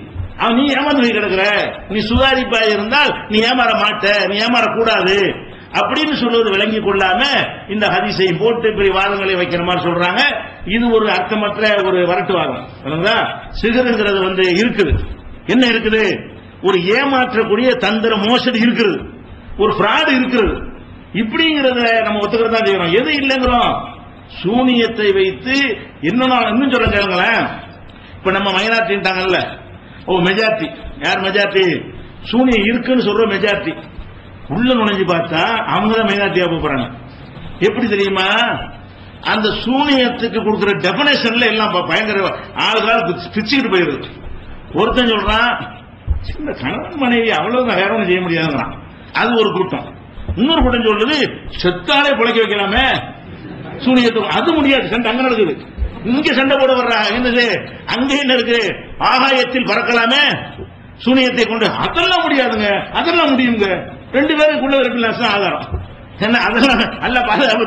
நீ ஏமாந்து போய் கிடக்குற, நீ சுதாரிப்பாய் இருந்தால் நீ ஏமாற மாட்ட, நீ ஏமாறக்கூடாது அப்படின்னு சொல்வது விளங்கி கொள்ளாம இந்த ஹதீஸை போட்டு பெரிய வாதங்களை வைக்கிற மாதிரி சொல்றாங்க. இது ஒரு அர்த்தமற்ற ஒரு வரட்டு வாதம். சிகருங்கிறது இருக்குது. என்ன இருக்குது? ஒரு ஏமாற்றக்கூடிய தந்திர மோசடி இருக்கிறது, ஒரு ஃப்ராட் இருக்கிறது. இப்படிங்கிறத நம்ம ஒத்துக்கிறதா செய்யறோம். எது இல்லைங்கிறோம்? சூனியத்தை வைத்து இன்னும் சொல்ல கேளுங்களேன். இப்ப நம்ம மைனாரிட்டின்ட்டாங்கல்ல, மெஜாரிட்டி. யார் மெஜாரிட்டி? சூனியம் இருக்குன்னு சொல்ற மெஜாரிட்டி. உள்ள நுழைஞ்சு பார்த்தா அவங்க தான் மைனாரிட்டியா போறாங்க. எப்படி தெரியுமா? அந்த சூனியத்துக்கு கொடுக்கிற டெபினேஷன்ல எல்லாம் பயங்கர ஆளுகால பிச்சுக்கிட்டு போயிருது. ஒருத்தன் சொல்றான், சின்ன கணவன் மனைவி அவ்வளவு வேற ஒன்றும் செய்ய முடியாதுங்கிறான், அது ஒரு கூட்டம். இன்னொரு கூட்டம் சொல்றது செத்தாலே பிழைக்க வைக்கலாமே சூனியத்துக்கு, அது முடியாது, சண்டை அங்க நடக்குது. இங்க சண்டை போட வர்றா, என்னது அங்க என்ன இருக்கு? ஆகாயத்தில் பறக்கலாமே சூனியத்தை கொண்டு, அதெல்லாம் முடியாதுங்க, அதெல்லாம் முடியுங்க. 2 பேருக்குள்ள இருக்குல்ல ஆதாரம் என்ன? அதெல்லாம் நல்ல பாதுகாப்பு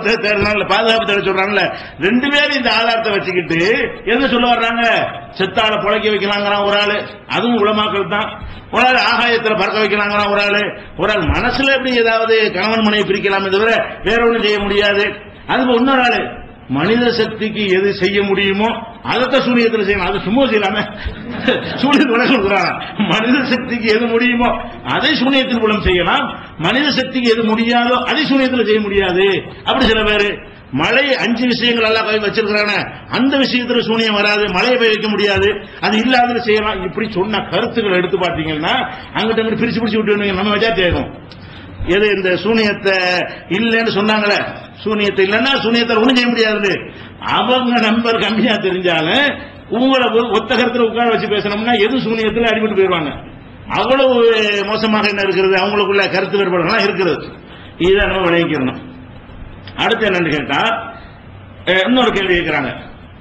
தேட சொல்றாங்கல்ல. 2 பேரும் இந்த ஆதாரத்தை வச்சுக்கிட்டு என்ன சொல்ல வர்றாங்க? செத்தால புழைக்க வைக்கலாங்கிறான் ஒரு ஆளு, அதுவும் உலமாக்கள் தான். ஒரு ஆள் ஆகாயத்துல பறக்க வைக்கலாங்கிறான் ஒரு ஆள் மனசுல எப்படி ஏதாவது கணவன் மனைவி பிரிக்கலாமே தவிர வேற ஒன்றும் செய்ய முடியாது. அதுக்கு இன்னொரு ஆளு மனித சக்திக்கு எது செய்ய முடியுமோ அதைத்தான் சூனியத்தில் செய்யணும், அது சும்மா செய்யலாமே. சூனியத்தில் சொல்றாங்க, மனித சக்திக்கு எது முடியுமோ அதை சூனியத்தின் மூலம் செய்யலாம், மனித சக்திக்கு எது முடியாதோ அதை சூனியத்தில் செய்ய முடியாது. அப்படி சில பேரு மழை 5 விஷயங்கள் எல்லாம் கை வச்சிருக்கிறாங்க, அந்த விஷயத்துல சூனியம் வராது, மழையை போய் வைக்க முடியாது, அது இல்லாத செய்யலாம். இப்படி சொன்ன கருத்துக்கள் எடுத்து பார்த்தீங்கன்னா அங்கிட்ட அங்கிட்டு பிரிச்சு விட்டு நம்ம மெஜாரிட்டி ஆகும். எது இந்த சூனியத்தை இல்லைன்னு சொன்னாங்களே, சூனியத்தை இல்லைன்னா சூனியத்தை ஒண்ணும் செய்ய முடியாது. அவங்க நம்பர் கம்மியா தெரிஞ்சாலும் உங்களை ஒத்த கருத்துல உட்கார வச்சு பேசணும்னா எது சூனியத்தில் அடிபட்டு போயிடுவாங்க. அவ்வளவு மோசமாக என்ன இருக்கிறது, அவங்களுக்குள்ள கருத்து வேறுபாடுகள்லாம் இருக்கிறது. இதை நம்ம விளைவிக்கணும். அடுத்து என்னன்னு கேட்டா இன்னொரு கேள்வி கேட்கிறாங்க.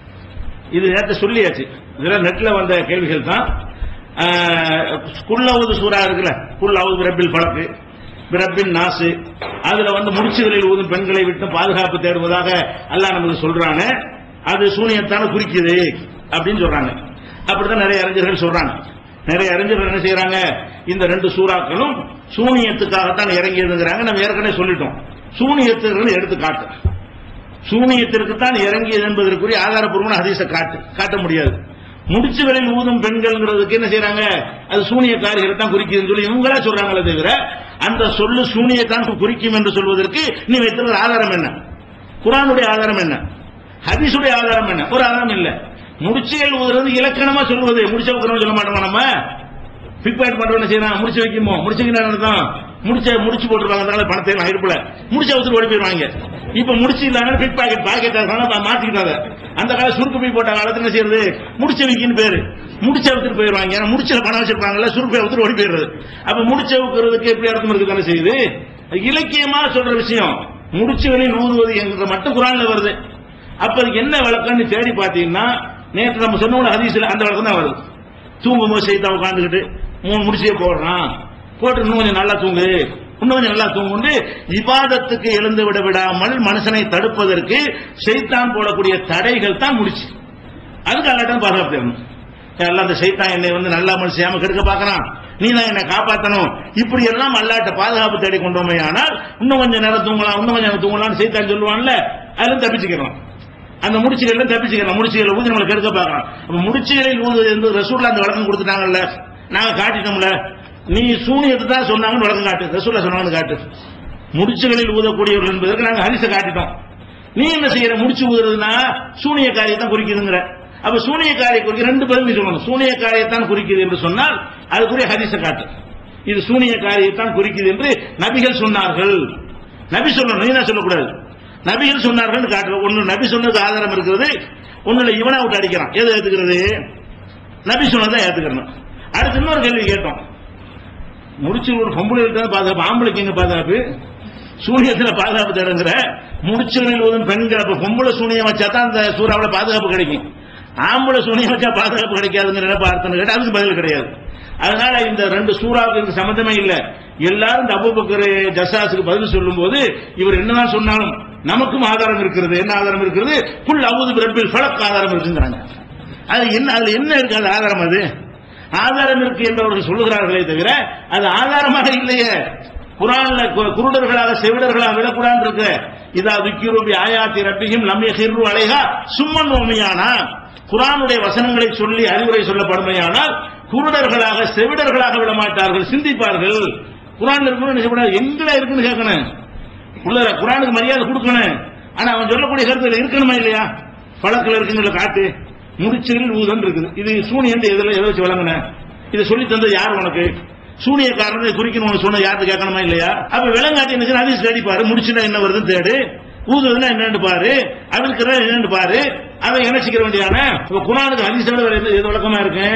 இது நேரத்தை சொல்லியாச்சு, இதெல்லாம் நெட்ல வந்த கேள்விகள் தான். குல்லவுது சூரா இருக்குல்ல, குல்லவுது ரப்பில் பழக்கு பிரபின் நாசு, அதுல முடிச்சுகளில் ஊதும் பெண்களை விட்டு பாதுகாப்பு தேடுவதாக அல்லாஹ் நமக்கு சொல்றாங்க. அது சூனியத்தான குறிக்குது அப்படின்னு சொல்றாங்க. அப்படித்தான் நிறைய அறிஞர்கள் சொல்றாங்க. நிறைய அறிஞர்கள் என்ன செய்யறாங்க, இந்த 2 சூறாக்களும் சூனியத்துக்காகத்தான் இறங்கியதுங்கிறாங்க. நம்ம ஏற்கனவே சொல்லிட்டோம். சூனியத்துக்கு எடுத்து காட்டு, சூனியத்திற்கு தான் இறங்கியது என்பதற்குரிய ஆதாரப்பூர்வமான ஹதீஸை காட்ட முடியாது. முடிச்சுகளில் ஊதும் பெண்கள்ங்கிறதுக்கு என்ன செய்யறாங்க, அது சூனியக்காரிகளை தான் குறிக்குதுன்னு சொல்லி இவங்களா சொல்றாங்களே தவிர அந்த சொல்லு சூனியத்தான் குறிக்கும் என்று சொல்வதற்கு நீ வைத்திருக்கிற ஆதாரம் என்ன? குர்ஆனுடைய ஆதாரம் என்ன? ஹதீஸுடைய ஆதாரம் என்ன? ஒரு ஆதாரம் இல்ல. முடிச்சுகள் ஊதுறது இலக்கணமா சொல்வது. முடிச்ச வைக்கிறோம் சொல்ல மாட்டோமா? நம்ம பிக் பாக்கெட் பண்றோம் என்ன செய்யறான், முடிச்சு வைக்குமோ, முடிச்சுக்கு தான் முடிச்சு போட்டுருவாங்க. அதனால பணத்தை ஆயிடுப்புல முடிச்ச வச்சு ஓடி போயிருவாங்க. இப்ப முடிச்சு இல்லாம பிக் பாக்கெட் மாத்திக்கிட்டாங்க. அந்த காலம் சுருக்கு போய் போட்ட காலத்துல என்ன செய்யறது, முடிச்ச வைக்கின்னு பேரு, முடிச்ச வச்சுட்டு போயிருவாங்க. ஏன்னா முடிச்சல பணம் வச்சிருப்பாங்கல்ல, சுருக்கு வச்சுட்டு ஓடி போயிடுறது. அப்ப முடிச்ச வைக்கிறதுக்கு எப்படி அர்த்தம் இருக்கு தானே செய்யுது. இலக்கியமா சொல்ற விஷயம் முடிச்சுகளில் ஊதுவது என்ற மட்டும் குர்ஆன்ல வருது. அப்ப அதுக்கு என்ன விளக்கம்னு தேடி பார்த்தீங்கன்னா, நேற்று நம்ம சொன்ன ஹதீஸ்ல அந்த விளக்கம் தான் வருது. தூங்கும்போது சைத்தான் உட்காந்துக்கிட்டு 3 முடிச்சே போடுறான், போட்டு இன்னும் கொஞ்சம் நல்லா தூங்கு, இன்னும் கொஞ்சம் நல்லா தூங்கு, இபாதத்துக்கு எழுந்து விட விடாமல் மனுஷனை தடுப்பதற்கு சைத்தான் போடக்கூடிய தடைகள் தான் முடிச்சு. அதுக்கு அல்லாட்டம் பாதுகாப்பு தேடணும். எல்லாம் அந்த சைத்தான் என்னை நல்லா மனுஷியாம கெடுக்க பாக்குறான், நீ தான் என்னை காப்பாற்றணும், இப்படி எல்லாம் அல்லாட்ட பாதுகாப்பு தேடி கொண்டோமே. ஆனால் இன்னும் கொஞ்சம் நேரம் தூங்கலாம், இன்னும் கொஞ்சம் நேரம் தூங்கலாம்னு சைத்தான் சொல்லுவான்ல, அதுல தப்பிச்சுக்கலாம். அந்த முடிச்சுகள் தப்பிச்சுக்கலாம். முடிச்சுகளை ஊதி நம்மளை கெடுக்க பார்க்கலாம். முடிச்சுகளில் ஊதுவது என்று ரசூலுல்லாஹ் அந்த வழக்கம் கொடுத்துட்டாங்கல்ல, நாங்க காட்டிட்டோம்ல. நீ சூனியத்தை தான் சொன்னாங்கன்னு வழக்கம் காட்டு, ரசூலுல்லாஹ் சொன்னாங்கன்னு காட்டு. முடிச்சுகளில் ஊதக்கூடியவர்கள் என்பதற்கு நாங்க ஹதீஸை காட்டிட்டோம். நீ என்ன செய்யற, முடிச்சு ஊதுறதுன்னா சூனிய காரியத்தான் குறிக்குதுங்கிற. அப்ப சூனிய காரியம் குறிக்க 2 பதில் சொல்லணும். சூனிய காரியத்தான் குறிக்குது என்று சொன்னால் அதுக்குரிய ஹதீஸை காட்டு. இது சூனிய காரியத்தான் குறிக்குது என்று நபிகள் சொன்னார்கள். நபி சொல்லணும், நீ தான் சொல்லக்கூடாது. நபிகள் சொன்னார்கள் காட்டுற. ஒன்னு நபி சொன்னது ஆதாரம் இருக்கிறது, ஒண்ணுல இவனை விட்டு அடிக்கிறான். எதை ஏத்துக்கிறது? நபி சொன்னதான் ஏத்துக்கணும். அடுத்து இன்னொரு கேள்வி கேட்டோம். முடிச்சு ஒரு பொம்பளை பாதுகாப்பு, ஆம்பளைக்கு எங்க பாதுகாப்பு? சூனியத்துல பாதுகாப்பு தேடுங்கிற. முடிச்சுகளில் ஊதும் பெண்கள், அப்ப பொம்பளை சூனியம் வச்சா தான் அந்த சூறாவில் பாதுகாப்பு கிடைக்கும். ஆம்பளை சூனியம் வச்சா பாதுகாப்பு கிடைக்காதுங்கிற பார்த்தோன்னு கேட்டா அதுக்கு பதில் கிடையாது. அதனால இந்த 2 சூறாவுக்கு சம்பந்தமே இல்ல. எல்லாரும் இந்த அபூபக்கர் ஜஸ்ஸாஸுக்கு பதில் சொல்லும் போது இவர் என்னதான் சொன்னாலும் நமக்கும் ஆதாரம் இருக்கிறது. என்ன ஆதாரம் இருக்கிறது? குல் அஊது பிரப்பில் ஃபலக் ஆதாரம் இருக்குங்கிறாங்க. அது என்ன, அதுல என்ன இருக்கு? அது ஆதாரம், அது ஆதாரம் இருக்கு என்றவர்கள் சொல்லுகிறார்களே தவிர அது ஆதாரமாக இல்லையே. குர்ஆன்ல குருடர்களாக செவிடர்களாக விடக்கூடாது இருக்கு. இதா விக்கிரு பி ஆயாத்தி ரப்பிஹிம் லம் யஹிரு அலைஹா சும்மன் உம்மியானா. குர்ஆனுடைய வசனங்களை சொல்லி அறிவுரை சொல்லப்படுமையானால் குருடர்களாக செவிடர்களாக விட மாட்டார்கள், சிந்திப்பார்கள். குர்ஆன்ல இருக்கணும், எங்கட இருக்குன்னு கேட்கணும். குர்ஆனுக்கு மரியாதை கொடுக்கணும். ஆனா அவன் சொல்லக்கூடிய கருத்துல இருக்கணுமா இல்லையா? பழக்கில் இருக்குங்கிற காட்டு. முடிச்சுகளில் ஊதன் இருக்குது. இது சூனியன் எதை வச்சு வழங்கின? இதை சொல்லி தந்தது யார் உனக்கு? சூனிய காரணத்தை குறிக்கணும் சொன்ன யாருக்கு கேட்கணுமா இல்லையா? அப்ப விலங்காட்டி என்ன ஹதீஸ் தேடி பாரு, முடிச்சுனா என்ன வருதுன்னு தேடு, ஊதுவதுன்னா என்னன்னு பாரு, அவிழ்க்கிற என்னன்னு பாரு, அதை இணைச்சிக்கிற வேண்டியான. குர்ஆனுக்கு ஹதீஸோட எது விளக்கமா இருக்கு?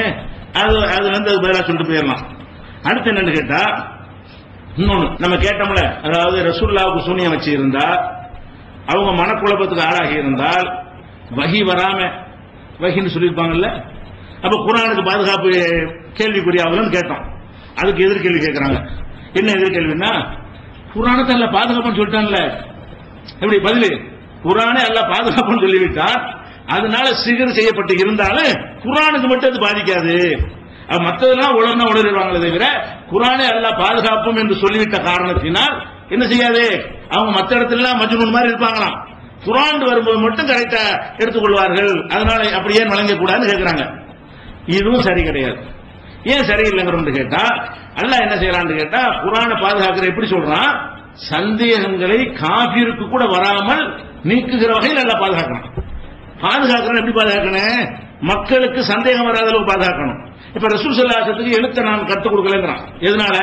அது பதிலா சொல்லிட்டு போயிடலாம். அடுத்து என்னன்னு கேட்டா, இன்னொன்னு நம்ம கேட்டோம்ல, அதாவது ரசூலுல்லாஹ்வுக்கு சூனியம் வச்சு இருந்தா, அவங்க மனக்குழப்பத்துக்கு ஆளாகி இருந்தால் வஹி வராம வஹின்னு சொல்லியிருப்பாங்கல்ல, அப்ப குர்ஆனுக்கு பாதுகாப்பு கேள்விக்குரியாவதுன்னு கேட்டோம். அதுக்கு எதிர்கேள்வி கேட்கிறாங்க. என்ன எதிர்கேள்வின்னா, குர்ஆனை எல்லாம் பாதுகாப்புன்னு சொல்லிட்டான்ல, எப்படி பதில்? குர்ஆனை எல்லாம் பாதுகாப்புன்னு சொல்லிவிட்டார், அதனால சிகர் செய்யப்பட்டு இருந்தாலும் குர்ஆனுக்கு மட்டும் அது பாதிக்காது. மற்றதெல்லாம் உலர்னா உளறிடுவாங்களே தவிர குர்ஆனை எல்லாம் பாதுகாப்பும் என்று சொல்லிவிட்ட காரணத்தினால் என்ன செய்யாது, அவங்க மற்ற இடத்துல மஜ்னூன் மாதிரி இருப்பாங்களாம், குர்ஆன் வரும்போது மட்டும் கரெக்டா எடுத்துக்கொள்வார்கள். அதனால அப்படி ஏன் வழங்கக்கூடாதுன்னு கேட்கிறாங்க. இதுவும் சரி கிடையாது. ஏன் சரியில்லைங்கிறோம்னு கேட்டா, அல்லாஹ் என்ன செய்யறான்னு கேட்டா, குர்ஆனை பாதுகாக்கிற எப்படி சொல்றான், சந்தேகங்களை காஃபிருக்கு கூட வராமல் நீக்குகிற வகையில் அல்லாஹ் பாதுகாக்கணும். பாதுகாக்கணும் எப்படி பாதுகாக்கணும்? மக்களுக்கு சந்தேகம் வராத அளவுக்கு பாதுகாக்கணும். இப்ப ரசூல் ஸல்லல்லாஹு அலைஹி வஸல்லம் எழுத்தை நான் கற்றுக் கொடுக்கலங்கிறான். எதனால?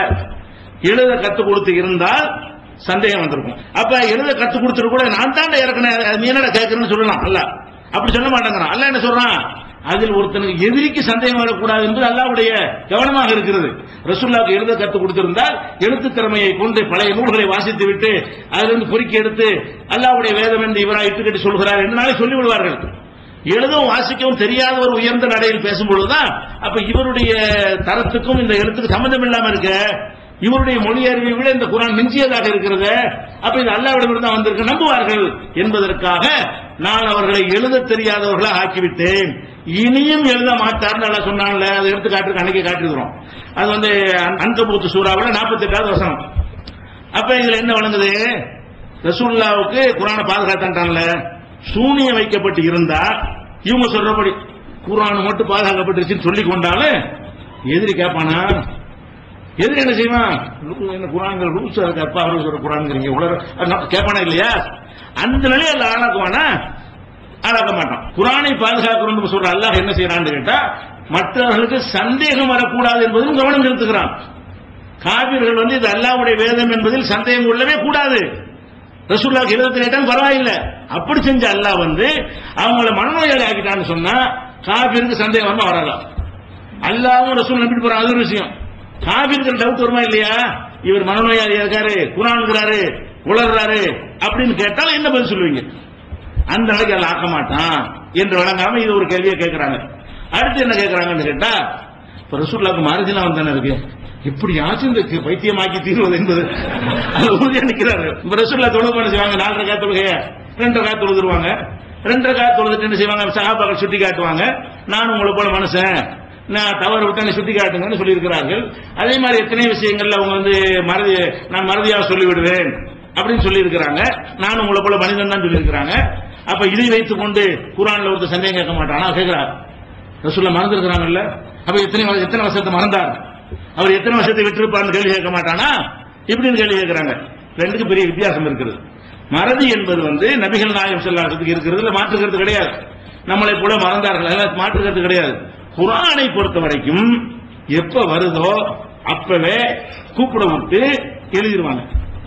எழுத கற்றுக் கொடுத்து இருந்தால் சந்தேகம் வந்திருக்கும். அப்ப எழுத கற்றுக் கொடுத்துட்டு கூட நான் தான் இறக்கணும், நீ என்னடா கேட்கறேன்னு சொல்லலாம். அல்ல அப்படி சொல்ல மாட்டேங்கிறான். அல்ல என்ன சொல்றான், அதில் ஒருத்தனுக்கு எதிரிக்கு சந்தேகம் வரக்கூடாது என்று அல்லாஹ்வுடைய கவனமாக இருக்கிறது. ரசூலுல்லாஹ்வுக்கு எழுத கற்றுக் கொடுத்திருந்தால் எழுத்து திறமையை கொண்டு பழைய நூல்களை வாசித்து விட்டு அதிலிருந்து பொறுக்கி எடுத்து அல்லாஹ்வுடைய வேதம் என்று இவரா இட்டுக்கட்டி சொல்கிறார் என்றாலே சொல்லிவிடுவார்கள். எழுதவும் வாசிக்கவும் தெரியாத ஒரு உயர்ந்த நடையில் பேசும்பொழுதுதான் அப்ப இவருடைய தரத்துக்கும் இந்த எழுத்துக்கு சம்பந்தம் இல்லாம இருக்க, இவருடைய மொழி அறிவை விட இந்த குர்ஆன் மிஞ்சியதாக இருக்கிறது. அப்ப இது அல்லாஹ்விடமிருந்து வந்திருக்க நம்புவார்கள் என்பதற்காக நான் அவர்களை எழுத தெரியாதவர்களாக ஆக்கிவிட்டேன் இனியும் எழுத மாட்டார்னு எல்லாம் சொன்னாங்கல்ல, அதை எடுத்து காட்டு அன்னைக்கு காட்டிருக்கிறோம். அது வந்து அன்கபூத் சூராவில் 48வது வசனம். அப்ப இதுல என்ன வழங்குது, ரசூலுல்லாவுக்கு குர்ஆனை பாதுகாத்தான்ல, சூனியம் வைக்கப்பட்டு இருந்தா இவங்க சொல்றபடி குர்ஆன் மட்டும் பாதுகாக்கப்பட்டுருச்சுன்னு சொல்லி கொண்டாலும் எதிரி கேட்பானா? எதிரி என்ன செய்வான்? என்ன குர்ஆன்ங்கிற ரூல்ஸ் அப்பா அவரு சொல்ற குர்ஆன்ங்கிறீங்க உலக கேட்பானா இல்லையா? அந்த நிலையை அல்ல ஆளாக்குவானா? ஆளாக்க மாட்டான். குர்ஆனை பாதுகாக்கிறோம் சொல்ற அல்லாஹ் என்ன செய்யறான்னு கேட்டா, மற்றவர்களுக்கு சந்தேகம் வரக்கூடாது என்பதும் கவனம் செலுத்துகிறான். காபிர்கள் வந்து இது அல்லாஹ்வுடைய வேதம் என்பதில் சந்தேகம் கொள்ளவே கூடாது. ரசூலுல்லாஹ் எழுதத்தில் கேட்டாலும் பரவாயில்லை. அப்படி செஞ்ச அல்லாஹ் வந்து அவங்கள மனநோயாளி ஆக்கிட்டான்னு சொன்னா காபிருக்கு சந்தேகம் வராதா? அல்லாஹ்வும் ரசூல் நம்பிட்டு போறான், அது ஒரு விஷயம். காபிருக்கு டவுட் வருமா இல்லையா? இவர் மனநோயாளியா இருக்காரு, குர்ஆன்ங்கிறாரு, உளர்றாரு அப்படின்னு கேட்டாலும் என்ன பதில் சொல்லுவீங்க? அந்த நிலைக்கு அல்ல ஆக்க மாட்டான் என்று வழங்காம இது ஒரு கேள்வியை கேட்கிறாங்க. அடுத்து என்ன கேட்கிறாங்கன்னு கேட்டா, இப்ப ரசூலுல்லாஹ்க்கு மாறுதலாம் வந்தானே இருக்கு, எப்படியாச்சும் இந்த பைத்தியமாக்கி தீர்வது என்பது அது உறுதியா நிற்கிறாரு. இப்ப ரசூலுல்லாஹ் தொழுகை பண்ண செய்வாங்க, 4 ரக்காத் தொழுகைய 2 ரக்காத் தொழுதுருவாங்க. 2 ரக்காத் தொழுதுட்டு என்ன செய்வாங்க, சஹாபாக்கள் சுட்டி காட்டுவாங்க, நான் உங்களை போல மனுஷன், நான் தவறு விட்டு சுட்டி காட்டுங்கன்னு சொல்லி இருக்கிறார்கள். அதே மாதிரி எத்தனை விஷயங்கள்ல அவங்க வந்து நான் மறதியாக சொல்லிவிடுவேன் அப்படின்னு சொல்லி இருக்கிறாங்க. நான் உங்களை போல மனிதன் தான் சொல்லி இருக்கிறாங்க. அப்ப இதை வைத்துக் கொண்டு குர்ஆன்ல ஒருத்தர் சந்தேகம் கேட்க மாட்டானா? கேட்கிறார். ரசூலுல்லாஹ் மறந்துருக்கிறாங்கல்ல, அப்ப எத்தனை வருஷத்தை மறந்தார், அவர் எத்தனை வருஷத்தை விட்டிருப்பார்னு கேள்வி கேட்க மாட்டானா? இப்படின்னு கேள்வி கேட்கிறாங்க. ரெண்டுக்கு பெரிய வித்தியாசம் இருக்கிறது. மறதி என்பது வந்து நபிகள் நாயகம் ஸல்லல்லாஹு அலைஹி வஸல்லம் இருக்கிறதுல மாற்றுக்கிறது கிடையாது. நம்மளை போல மறந்தார்கள் மாற்றுக்கிறது கிடையாது. குர்ஆனை பொறுத்த வரைக்கும் எப்ப வருதோ அப்பவே கூப்பிட விட்டு எழுதிடுவாங்க.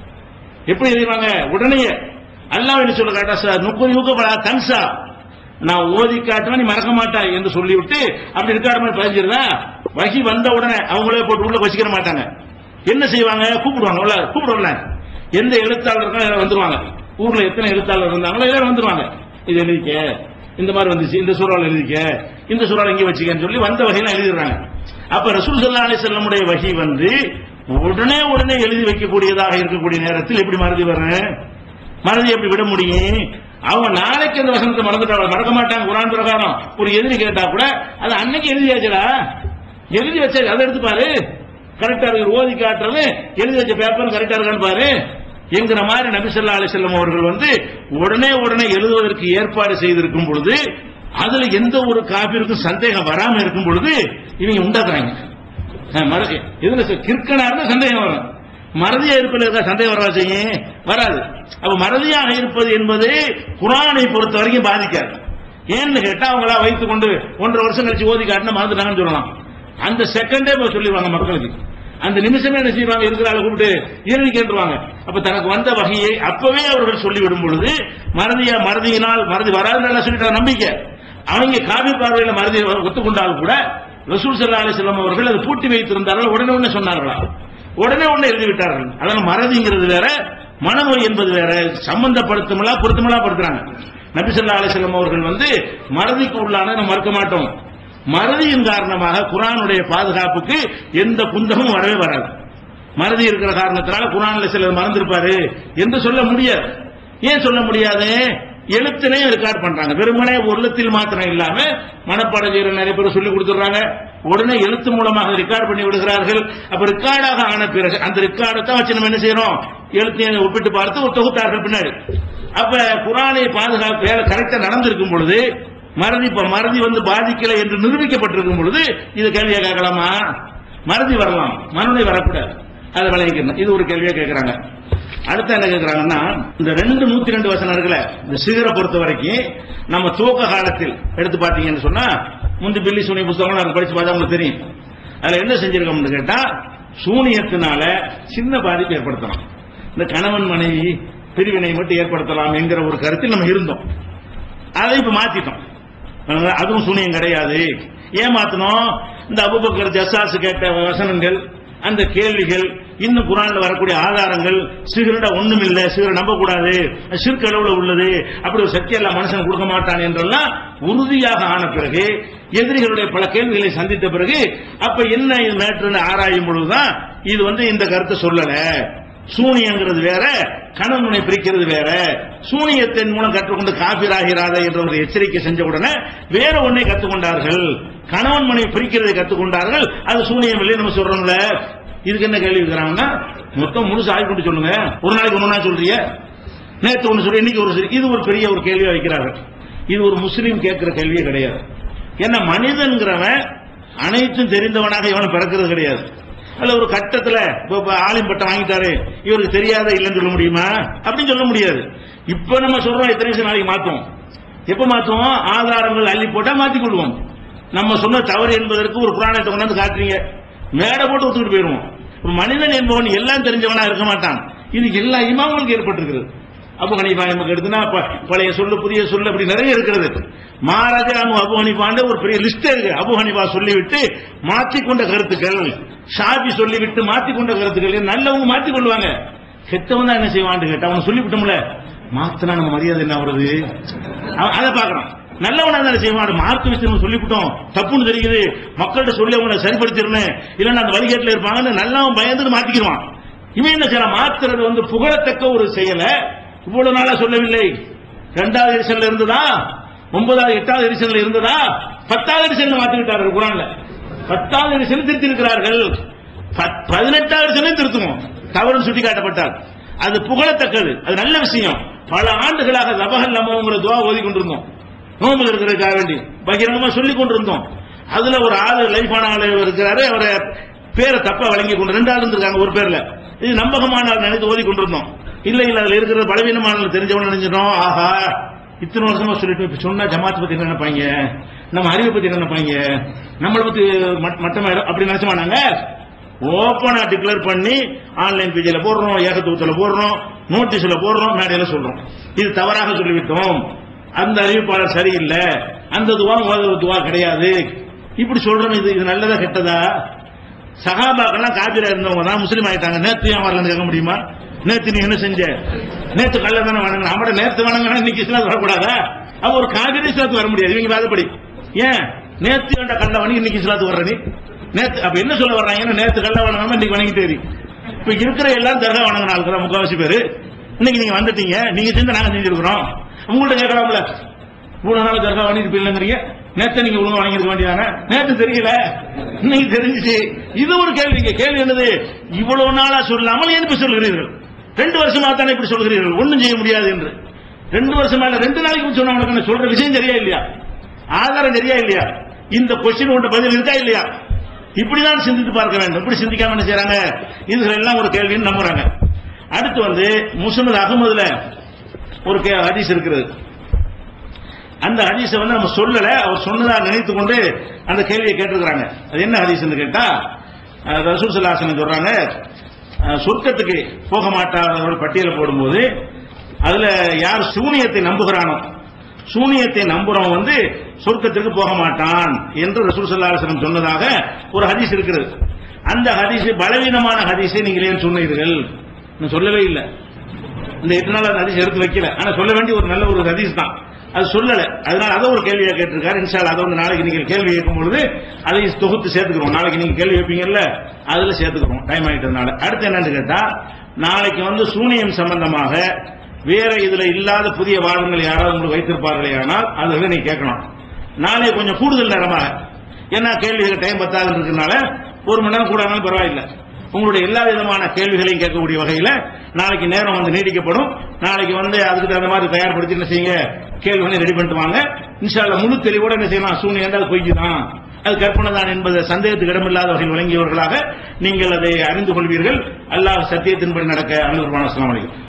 எப்படி எழுதிடுவாங்க? உடனே அல்லாஹ் என்ன சொல்ல காட்டா, 30 தன்சா, நான் ஓதி காட்டுவேன் நீ மறக்க மாட்டாய் என்று சொல்லிவிட்டு அப்படி இருக்காரு மாதிரி பதிஞ்சிருந்தா வகி வந்த உடனே அவங்களே போட்டு உள்ள வச்சுக்கிற மாட்டாங்க. என்ன செய்வாங்க? கூப்பிடுவாங்க. கூப்பிடுவாங்க, எந்த எழுத்தாளர்கள் வந்துருவாங்க. ஊர்ல எத்தனை எழுத்தாளர் இருந்தாங்களோ எல்லாரும் வந்துருவாங்க. இது எழுதிக்க, இந்த மாதிரி வந்துச்சு, இந்த சூறாவில் எழுதிக்க, இந்த சூறாவில் இங்கே வச்சுக்கன்னு சொல்லி வந்த வகையெல்லாம் எழுதிடுறாங்க. அப்ப ரசூல் ஸல்லல்லாஹு அலைஹி வஸல்லம் வகி வந்து உடனே எழுதி வைக்கக்கூடியதாக இருக்கக்கூடிய நேரத்தில் எப்படி மறதி வரும்? மறதி எப்படி விட முடியும்? அவங்க நாளைக்கு அந்த வசனத்தை மறக்க மாட்டாங்க. குர்ஆன் பிரகாரம் ஒரு எதிரி கேட்டா கூட அது அன்னைக்கு எழுதியாச்சுடா, எழுதி வச்சாச்சு, அதை எடுத்து பாரு, கரெக்டா இருக்கு, ஓதி காட்டுறது எழுதி வச்ச பேப்பர் கரெக்டா இருக்கான்னு பாரு என்கிற மாதிரி நபி ஸல்லல்லாஹு அலைஹி வஸல்லம் அவர்கள் வந்து உடனே எழுதுவதற்கு ஏற்பாடு செய்திருக்கும் பொழுது அதுல எந்த ஒரு காபிருக்கும் சந்தேகம் வராம இருக்கும் பொழுது இவங்க உண்டாக்குறாங்க. இதுல கிற்கனா இருந்தா சந்தேகம் வரும், மறதியா இருப்பதற்கு சந்தேகம் வரவா செய்யும்? வராது. அப்ப மறதியாக இருப்பது என்பது குர்ஆனை பொறுத்த வரைக்கும் பாதிக்காது. ஏன்னு கேட்டா அவங்களா வைத்துக் கொண்டு 1.5 வருஷம் கழிச்சு ஓதி காட்டினா மறந்துட்டாங்கன்னு சொல்லலாம். அந்த செகண்டே போய் சொல்லிடுவாங்க மக்களுக்கு. அந்த நிமிஷமே என்ன செய்வாங்க, இருக்கிற ஆளை கூப்பிட்டு இறுதி கேட்டுருவாங்க. அப்ப தனக்கு வந்த வகையை அப்பவே அவர்கள் சொல்லிவிடும் பொழுது மறதியினால் மறதி வராதுன்னு சொல்லிட்டாங்க நம்பிக்கை. அவங்க காபி பார்வையில மறதியை ஒத்துக்கொண்டாலும் கூட ரசூல் ஸல்லல்லாஹு அலைஹி வஸல்லம் அவர்கள் அதை பூட்டி வைத்திருந்தார்கள். உடனே சொன்னார்களா? உடனே எழுதி விட்டார்கள். அதனால மறதிங்கிறது வேற, மனநோய் என்பது வேற. சம்பந்தப்படுத்தமலா பொருத்தமலா படுத்துறாங்க. நபி ஸல்லல்லாஹு அலைஹி வஸல்லம் அவர்கள் வந்து மறதிக்கு உள்ளான நம்ம மறுக்க மாட்டோம். மறதியின் காரணமாக குர்ஆனுடைய பாதுகாப்புக்கு எந்த குந்தமும் வரவே வராது. மறதி இருக்கிற காரணத்தினால குர்ஆன்ல சிலர் மறந்திருப்பாரு என்று சொல்ல முடியாது. ஏன் சொல்ல முடியாது? எழுத்தினையும் ரெக்கார்ட் பண்றாங்க. வெறுமனே உள்ளத்தில் மாத்திரம் இல்லாம மனப்பாடம் செய்யற நிறைய பேர் சொல்லி கொடுத்துறாங்க. உடனே எழுத்து மூலமாக ரெக்கார்ட் பண்ணி விடுகிறார்கள். அப்ப ரெக்கார்டாக ஆன பிறகு அந்த ரெக்கார்டை தான் வச்சு நம்ம என்ன செய்யறோம், எழுத்தையை ஒப்பிட்டு பார்த்து ஒரு தொகுத்தார்கள் பின்னாடி. அப்ப குர்ஆனை பாதுகாப்பு வேலை கரெக்டா நடந்திருக்கும் பொழுது மறதி வந்து பாதிக்கல என்று நிரூபிக்கப்பட்டிருக்கும் பொழுது இது கேள்வியா கேட்கலாமா? மறதி வரலாம், மனநோய் வரக்கூடாது. அதை விளைவிக்கணும். இது ஒரு கேள்வியா கேட்கிறாங்க. அடுத்த என்ன கேட்கிறாங்கன்னா, இந்த 102 வசனம் இருக்குல்ல, இந்த சிகரை பொறுத்த வரைக்கும் நம்ம துவக்க காலத்தில் எடுத்து பார்த்தீங்கன்னு சொன்னா முந்தி பில்லி சூனிய புத்தகங்கள் நாங்கள் படிச்சு பார்த்தா உங்களுக்கு தெரியும். அதுல என்ன செஞ்சிருக்கோம்னு கேட்டா, சூனியத்தினால சின்ன பாதிப்பு ஏற்படுத்தலாம், இந்த கணவன் மனைவி பிரிவினை மட்டும் ஏற்படுத்தலாம் என்கிற ஒரு கருத்தில் நம்ம இருந்தோம். அதை இப்ப மாத்திட்டோம். அதுவும் சூனியம் கிடையாது. ஏன் மாத்தணும்? இந்த அபூபக்கர் ஜஸ்ஸாஸ் கேட்ட வசனங்கள், அந்த கேள்விகள், இன்னும் குர்ஆன்ல வரக்கூடிய ஆதாரங்கள், சிகரெட் ஒண்ணும் இல்ல, சிகரெட் நம்ப கூடாது, ஷிர்க் அளவுல உள்ளது, அப்படி ஒரு சக்தி எல்லாம் மனுஷன் கொடுக்க மாட்டான் என்றெல்லாம் உறுதியாக ஆன பிறகு, எதிரிகளுடைய பல கேள்விகளை சந்தித்த பிறகு, அப்ப என்ன நேற்று ஆராயும் பொழுதுதான் இது இந்த கருத்தை சொல்லல, சூனியங்கிறது வேற, கணவனை பிரிக்கிறது வேற. சூனியத்தின் மூலம் கற்றுக்கொண்டு காபிராகிறாத என்ற ஒரு எச்சரிக்கை செஞ்ச உடனே வேற ஒன்றை கற்றுக்கொண்டார்கள், கணவன் மனைவி பிரிக்கிறதை கற்றுக்கொண்டார்கள். அது சூனியம் இல்லை நம்ம சொல்றோம்ல. இதுக்கு என்ன கேள்வி இருக்கிறாங்கன்னா, மொத்தம் முழுசு ஆகிக்கொண்டு சொல்லுங்க, ஒரு நாளைக்கு ஒன்னா சொல்றீங்க, நேற்று ஒன்று சொல்ற, இன்னைக்கு ஒரு, இது ஒரு பெரிய ஒரு கேள்வியா வைக்கிறார்கள். இது ஒரு முஸ்லீம் கேட்கிற கேள்வியே கிடையாது. ஏன்னா மனிதன்கிறவன் அனைத்தும் தெரிந்தவனாக இவன் பிறக்கிறது கிடையாது. அல்ல ஒரு கட்டத்தில் ஆலிம் பட்டம் வாங்கிட்டாரு, இவருக்கு தெரியாத இல்லைன்னு சொல்ல முடியுமா? அப்படின்னு சொல்ல முடியாது. இப்ப நம்ம சொல்றோம் எத்தனை வருஷம் நாளைக்கு மாற்றுவோம், எப்ப மாற்றுவோம்? ஆதாரங்கள் அள்ளி போட்டா மாற்றிக் கொள்வோம். நம்ம சொன்ன தவறு என்பதற்கு ஒரு புராணத்தை கொண்டாந்து காட்டுறீங்க, மேடை போட்டு ஒத்துக்கிட்டு போயிடுவோம். ஒரு மனிதன் என்பவன் எல்லாம் தெரிஞ்சவனா இருக்க மாட்டான். இது எல்லா இமாம்களுக்கு ஏற்பட்டிருக்கிறது. அபு ஹனீஃபா நமக்கு எடுத்துனா பழைய சொல்லு புதிய சொல்லு அப்படி நிறைய இருக்கிறது. மகாராஜா அபு ஹனீஃபாண்ட ஒரு பெரிய லிஸ்ட் இருக்கு. அபு ஹனீஃபா சொல்லிவிட்டு மாற்றிக்கொண்ட கருத்துக்கள், ஷாபி சொல்லிவிட்டு மாற்றிக்கொண்ட கருத்துக்கள், நல்லவங்க மாற்றிக் கொள்வாங்க, கெட்டவன் தான் என்ன செய்வான்னு கேட்டா அவனை சொல்லிவிட்டோம்ல, மாத்தினா நம்ம மரியாதை என்ன வருது, அதை பாக்குறான். நல்லவனா தானே செய்வான். மார்க்க விஷயம் சொல்லிவிட்டோம், தப்புன்னு தெரியுது, மக்கள்கிட்ட சொல்லி அவங்களை சரிப்படுத்திடணும், இல்லைன்னா அந்த வழிகேட்டில் இருப்பாங்கன்னு நல்லவன் பயந்துட்டு மாத்திக்கிடுவான். இவன் என்ன செய்யறான், மாத்துறது புகழத்தக்க ஒரு செயலை இவ்வளவு நாளா சொல்லவில்லை. 2வது எடிஷன்ல இருந்ததா, 9வது 8வது எடிஷன்ல இருந்ததா, 10வது எடிஷன்ல மாத்திக்கிட்டார்கள். குர்ஆன்ல 10வது எடிஷன் திருத்தி இருக்கிறார்கள், 18வது எடிஷன்ல திருத்துவோம், தவறு சுட்டி காட்டப்பட்டார். அது புகழத்தக்கது, அது நல்ல விஷயம். பல ஆண்டுகளாக லபஹல் நமோங்கிற துவா ஓதி கொண்டிருந்தோம், நோம்பு இருக்கிறதுக்காக வேண்டி பகிரங்கமா சொல்லிக் கொண்டிருந்தோம். அதுல ஒரு ஆளு லைஃபான ஆளு இருக்கிறாரு, அவரை பேரை தப்பா வழங்கி கொண்டு 2 ஆள் இருந்திருக்காங்க ஒரு பேர்ல. இது நம்பகமான ஆள் நினைத்து ஓதி கொண்டிருந்தோம். இல்ல இல்ல அதுல இருக்கிற பலவீனமான தெரிஞ்சவன நினைச்சிட்டோம். ஆஹா, இத்தனை வருஷமா சொல்லிட்டு இப்ப சொன்னா ஜமாத் பத்தி என்ன நினைப்பாங்க, நம்ம அறிவை பத்தி என்ன நினைப்பாங்க, நம்மளை பத்தி மட்டமாயிடும் அப்படி நினைச்சோமானாங்க. ஓப்பனா டிக்ளேர் பண்ணி ஆன்லைன் பேஜில போடுறோம், ஏகத்துவத்துல போடுறோம், நோட்டீஸ்ல போடுறோம், மேடையில சொல்றோம். இது தவறாக சொல்லிவிட்டோம், அந்த அறிவிப்பாளர் சரியில்லை, அந்த துவா ஓதுற துவா கிடையாது, இப்படி சொல்றோம். இது நல்லதா கெட்டதா? சஹாபாக்கெல்லாம் காபிரா இருந்தவங்க தான் முஸ்லீம் ஆயிட்டாங்க. நேற்று ஏன் வரலன்னு கேட்க முடியுமா? நேற்று நீ என்ன செஞ்ச? நேற்று கல்ல தானே வணங்க, நம்மட நேற்று வணங்கினா இன்னைக்கு இஸ்லாத்து வரக்கூடாதா? அவ ஒரு காபிரி இஸ்லாத்து வர முடியாது இவங்க வாதப்படி. ஏன் நேற்று வேண்ட கல்ல வணங்கி இன்னைக்கு இஸ்லாத்து வர்ற நீ? நேற்று அப்ப என்ன சொல்ல வர்றாங்கன்னா, நேற்று கல்ல வணங்காம இன்னைக்கு வணங்கிட்டு இப்ப இருக்கிற எல்லாம் தர்கா வணங்கின ஆளுக்குற முக்காவாசி பேரு இன்னைக்கு நீங்க வந்துட்டீங்க, நீங்க செஞ்சு நாங்க செஞ்சிருக்கிறோம். உங்கள்ட்ட கேட்கலாம்ல, இவ்வளவு நாள் தர்கா வணங்கிட்டு இல்லைங்கிறீங்க, நேற்று நீங்க ஒழுங்கு வணங்கிருக்க வேண்டியதானே? நேற்று தெரியல, இன்னைக்கு தெரிஞ்சிச்சு. இது ஒரு கேள்விங்க. கேள்வி என்னது? இவ்வளவு நாளா சொல்லாமல் ஏன் இப்ப சொல்கிறீர்கள்? 2 வருஷமா தானே இப்படி சொல்கிறீர்கள், ஒன்னும் செய்ய முடியாது என்று. 2 வருஷமா இல்ல, 2 நாளைக்கு சொன்ன சொல்ற விஷயம் சரியா இல்லையா? ஆதாரம் சரியா இல்லையா? இந்த கொஸ்டின் ஒன்று பதில் இருக்கா இல்லையா? இப்படிதான் சிந்தித்து பார்க்க வேண்டும். இப்படி சிந்திக்காம என்ன செய்யறாங்க? இதுகள் எல்லாம் ஒரு கேள்வின்னு நம்புறாங்க. அடுத்து முஸ்னத் அஹ்மதுல ஒரு ஹதீஸ் இருக்கிறது. அந்த ஹதீஸை நம்ம சொல்லல, அவர் சொன்னதா நினைத்துக் கொண்டு அந்த கேள்வியை கேட்டிருக்கிறாங்க. அது என்ன ஹதீஸ்னு கேட்டா, ரசூல் ஸல்லல்லாஹு அலைஹி வஸல்லம் சொல்றாங்க, சொர்க்கத்துக்கு போக மாட்டாதவர்கள் பட்டியலை போடும்போது அதுல யார் சூனியத்தை நம்புகிறானோ, சூனியத்தை நம்புறவன் சொர்க்கத்திற்கு போக மாட்டான் என்று ரசூல் ஸல்லல்லாஹு அலைஹி வஸல்லம் சொன்னதாக ஒரு ஹதீஸ் இருக்கிறது. அந்த ஹதீஸ் பலவீனமான ஹதீஸை நீங்கள் ஏன் சொன்னீர்கள்? சொல்லவே இல்லை. இந்த 8 நாள் அந்த ஹதீஸ் எடுத்து வைக்கல, ஆனா சொல்ல வேண்டிய ஒரு நல்ல ஒரு ஹதீஸ் தான், அது சொல்லல. அதனால அதை ஒரு கேள்வியா கேட்டிருக்காரு. இன்ஷா அல்லாஹ் அதை நாளைக்கு நீங்கள் கேள்வி கேட்கும் பொழுது அதை தொகுத்து சேர்த்துக்கிறோம். நாளைக்கு நீங்க கேள்வி வைப்பீங்கல்ல, அதுல சேர்த்துக்கிறோம், டைம் ஆயிட்டதுனால. அடுத்து என்னன்னு கேட்டா, நாளைக்கு சூனியம் சம்பந்தமாக வேற இதுல இல்லாத புதிய வாதங்கள் யாராவது உங்களுக்கு வைத்திருப்பார்களே, ஆனால் அதுல நீங்க கேட்கணும். நாளை கொஞ்சம் கூடுதல் நேரமாக, ஏன்னா கேள்விகள் டைம் 10 இருக்கிறதுனால 1 மணி நேரம் கூட ஆனாலும் பரவாயில்லை. உங்களுடைய எல்லா விதமான கேள்விகளையும் கேட்கக்கூடிய வகையில நாளைக்கு நேரம் நீடிக்கப்படும். நாளைக்கு அதுக்கு தகுந்த மாதிரி தயார்படுத்தி என்ன செய்யுங்க, கேள்வி ரெடி பண்ணிட்டு வாங்க. இன்ஷா அல்லாஹ் முழு தெளிவோட என்ன செய்யலாம், சூனியம் அது பொய்தான், அது கற்பனை தான் என்பது சந்தேகத்துக்கு இடமில்லாத வகையில் விளங்கியவர்களாக நீங்கள் அதை அறிந்து கொள்வீர்கள். அல்லாஹ் சத்தியத்தின்படி நடக்க அல்லாஹ். அஸ்ஸலாமு அலைக்கும்.